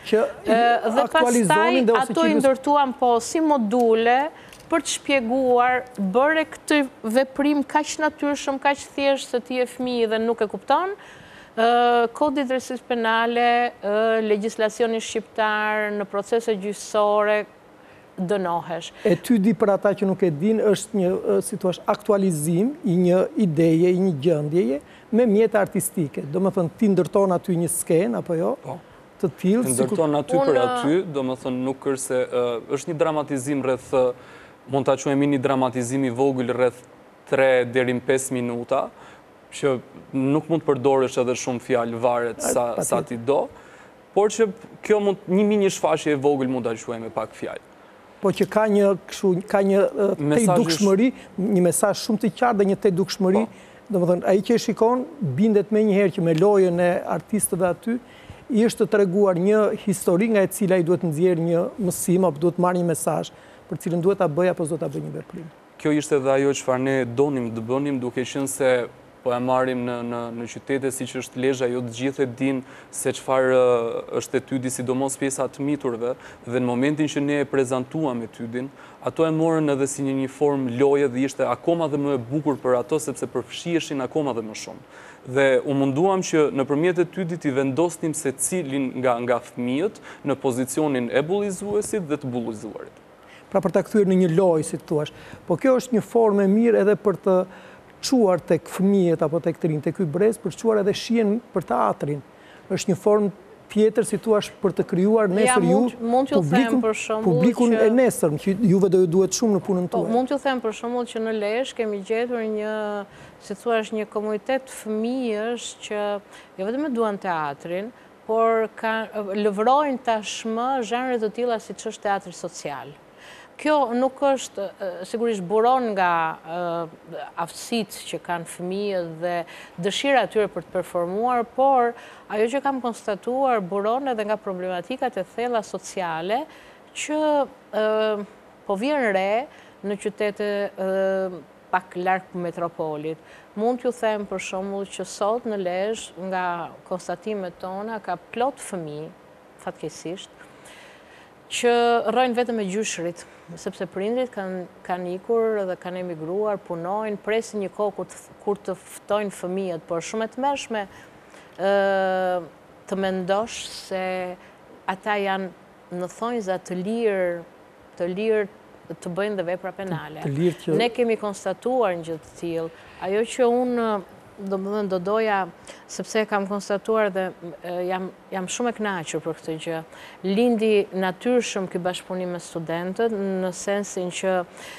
Dhe pastaj ato i ndërtuan si module për të shpjeguar bëre këtë veprim kaq natyrshëm, kaq thjesht se ti je fëmijë dhe nuk e kupton. Kodi i drejtësisë penale, legjislacioni shqiptar në procese gjyqësore dënohesh. Etydi për ata që nuk e din është një aktualizim i një ideje, i një gjendjeje me mjete artistike. Do më thënë ti ndërton aty një skenë apo jo? Të tillë. Ndërton aty për aty, do më thënë nuk është një dramatizim rreth, mund ta quajmë një dramatizim i vogël rreth 3 deri në 5 minuta, që nuk mund të përdorësh edhe shumë fjalë varet sa ti do, por që kjo mund një shfaqje e vogël mund ta quajmë me pak fjalë. Po që ka një tejdukshmëri, një mesazh shumë të qartë dhe një tejdukshmëri, domethënë ai që e shikon bindet menjëherë që me lojën e artistëve aty i është të treguar një histori nga e cila i duhet nxjerrë një mësim apo duhet marrë një mesazh për cilën duhet ta bëj apo s'do ta bëj një veprim. Kjo ishte edhe ajo çfarë ne donim të bënim, duke qenë se po e marrim në qytete si që është Lezhë, jo të gjithë e din se çfarë është etydi, sidomos pjesa të miturve, dhe në momentin që ne e prezantuam etydin, ato e morën edhe si një formë loje dhe ishte akoma dhe më e bukur për ato, sepse përfshiheshin akoma dhe më shumë. Dhe u munduam që nëpërmjet etydit i vendosnim secilin nga fëmijët në pozicionin e bullizuesit dhe të bullizuarit. Pra për ta kthyer në një lojë, si thua. Po kjo është një formë e mirë edhe për të çuar tek fëmijët apo tek të rinj, tek ky brez, për çuar edhe shihen për teatrin. Është një formë tjetër, si thua, për të krijuar nesër publikun e nesër, që juve do ju duhet shumë në punën tuaj. Mund t'ju them për shembull që në Lezhë kemi gjetur një, si thua, një komunitet fëmijësh që jo vetëm duan teatrin, por lëvrojnë tashmë zhanre të tilla siç është teatri social. Kjo nuk është, sigurisht buron nga aftësitë që kanë fëmijët dhe dëshira e tyre për të performuar, por ajo që kam konstatuar buron edhe nga problematikat e thella sociale që po vjen re në qytete pak larg metropolit. Mund t'ju them për shembull që sot në Lezhë, nga konstatimet tona, ka plot fëmijë, fatkeqësisht, që rrojnë vetëm me gjyshrit, sepse prindrit kanë ikur dhe kanë emigruar, punojnë, presin një kohë kur të ftojnë fëmijët, por shumë e tmerrshme të mendosh se ata janë në thonjza të lirë të bëjnë dhe vepra penale. Ne kemi konstatuar një gjë të tillë. Ajo që unë do doja, sepse kam konstatuar dhe jam shumë e kënaqur për këtë gjë. Lindi natyrshëm ky bashkëpunim me studentët, në sensin që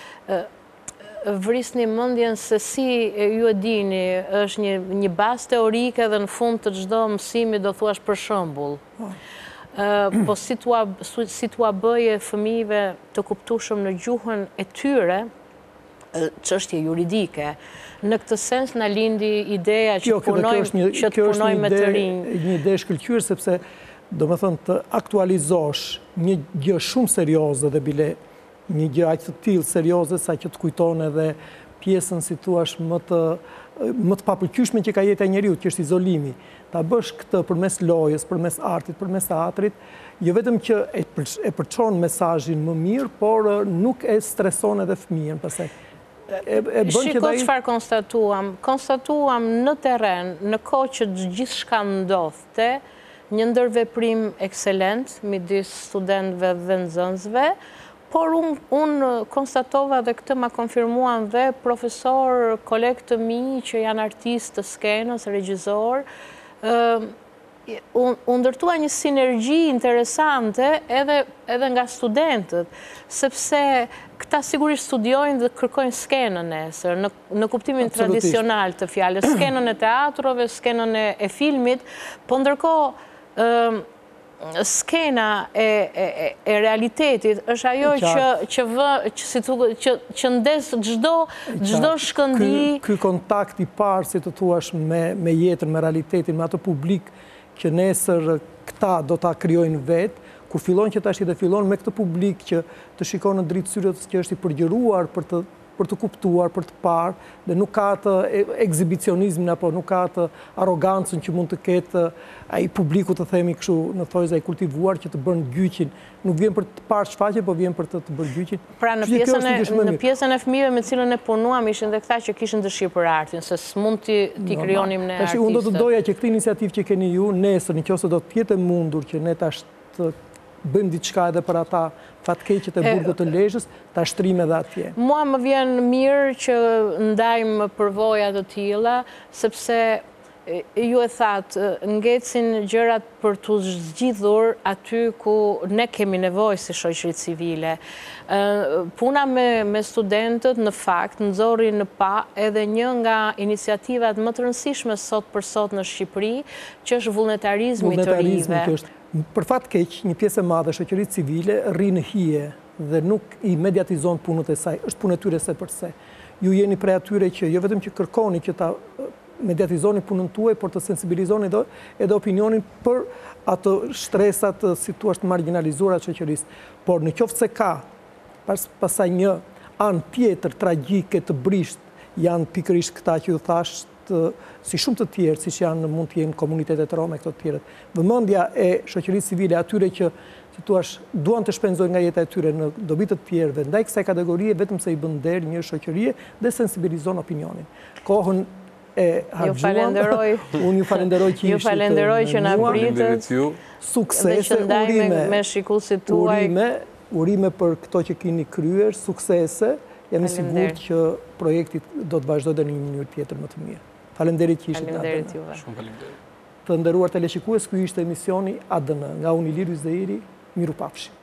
vrisni mendjen se si ju e dini, është një bazë teorike dhe në fund të çdo mësimi do thuash për shembull. Po si tua bëje fëmijëve të kuptueshëm në gjuhën e tyre, çështje juridike. Në këtë sens na lindi ideja që të punojmë me të rinj. Kjo është një ide shkëlqyer, sepse do më thënë të aktualizosh një gjë shumë serioze dhe bile një gjë aq të tillë serioze sa që të kujton edhe pjesën, si thua, më të papëlqyeshme që ka jeta e njeriut, që është izolimi. Ta bësh këtë përmes lojës, përmes artit, përmes teatrit, jo vetëm që e përçon mesazhin më mirë, por nuk e streson edhe fëmijën pastaj. Shiko çfarë konstatuam në terren, në kohë që gjithçka ndodhte, një ndërveprim ekselent midis studentëve dhe nxënësve, por unë konstatova dhe këtë ma konfirmuan dhe profesor, kolegë të mi që janë artistë të skenës, regjizor, u ndërtua një sinergji interesante edhe nga studentët, sepse këta sigurisht studiojnë dhe kërkojnë skenën nesër, në kuptimin tradicional të fjalës, skenën e teatrove, skenën e filmit, po ndërkohë skena e realitetit është ajo që ndes çdo shkëndi. Ky kontakt i parë, si të thuash, me jetën, me realitetin, me atë publik, që nesër këta do ta krijojnë vetë, kur fillon që tash dhe fillon me këtë publik që të shikon në dritë syrët që është i përgjëruar për të kuptuar, për të parë, dhe nuk ka të ekzibicionizmin apo nuk ka të arogancën që mund të ketë ai publiku, të themi kështu në thojza i kultivuar, që të bën gjyqin. Nuk vjen për të parë shfaqje, po vjen për të bërë gjyqin. Pra në pjesën e fëmijëve me cilën ne punuam ishin dhe këta që kishin dëshirë për artin, se s'mund t'i krijonim ne artistët. Unë do të doja që këtë iniciativë që keni ju, nesër, nëse do të jetë mundur që ne tash të bëjmë diçka edhe për ata fatkeqet e Burgut të Lezhës, ta shtrim edhe atje. Mua më vjen mirë që ndajmë përvoja të tilla, sepse ju e thatë, ngecin gjërat për të zgjidhur aty ku ne kemi nevojë si shoqëri civile. Puna me studentët në fakt nxorri në pa edhe një nga iniciativat më të rëndësishme sot për sot në Shqipëri, që është vullnetarizmi të rive. Për fat keq, një pjesë e madhe e shoqërisë civile rri në hije dhe nuk i mediatizon punët e saj, është punë e tyre se përse. Ju jeni prej atyre që jo vetëm që kërkoni që ta mediatizoni punën tuaj, por të sensibilizoni edhe opinionin për ato shtresat, si thua, të marginalizuara të shoqërisë. Por në qoftë se ka pasaj një anë tjetër tragjike të brisht, janë pikërisht këta që ju thash, si shumë të tjerë, si që janë mund të jenë komunitetet rome, këto të tjerët. Vëmendja e shoqërisë civile, atyre që, si thua, duan të shpenzojnë nga jeta e tyre në dobi të tjerëve, ndaj kësaj kategorie vetëm se i bën der një shoqërie dhe sensibilizon opinionin. Kohën e harxuam. Unë ju falenderoj që ishit. Ju falenderoj që na pritët. Suksese, urime për këto që keni kryer, suksese. Jam i sigurt që projekti do të vazhdojë në një mënyrë tjetër më të mirë. Faleminderit që ishit në ADN. Shumë faleminderit. Të nderuar teleshikues, ky ishte emisioni ADN nga unë Ilir Yzdeiri. Mirupafshim.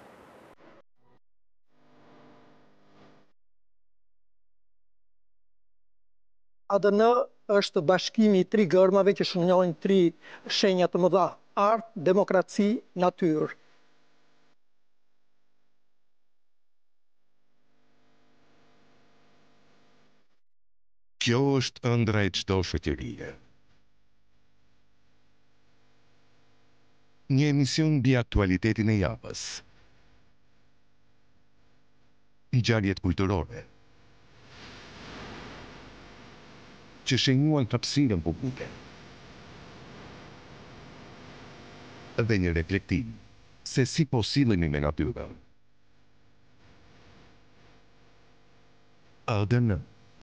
ADN është bashkimi i 3 gërmave që shënojnë 3 shenja të mëdha: art, demokraci, natyrë. Kjo është ëndra e çdo shoqërie. Një emision mbi aktualitetin e javës. Ngjarjet kulturore që shënuan hapësirën publike. Dhe një reflektim se si po sillemi me natyrën. ADN.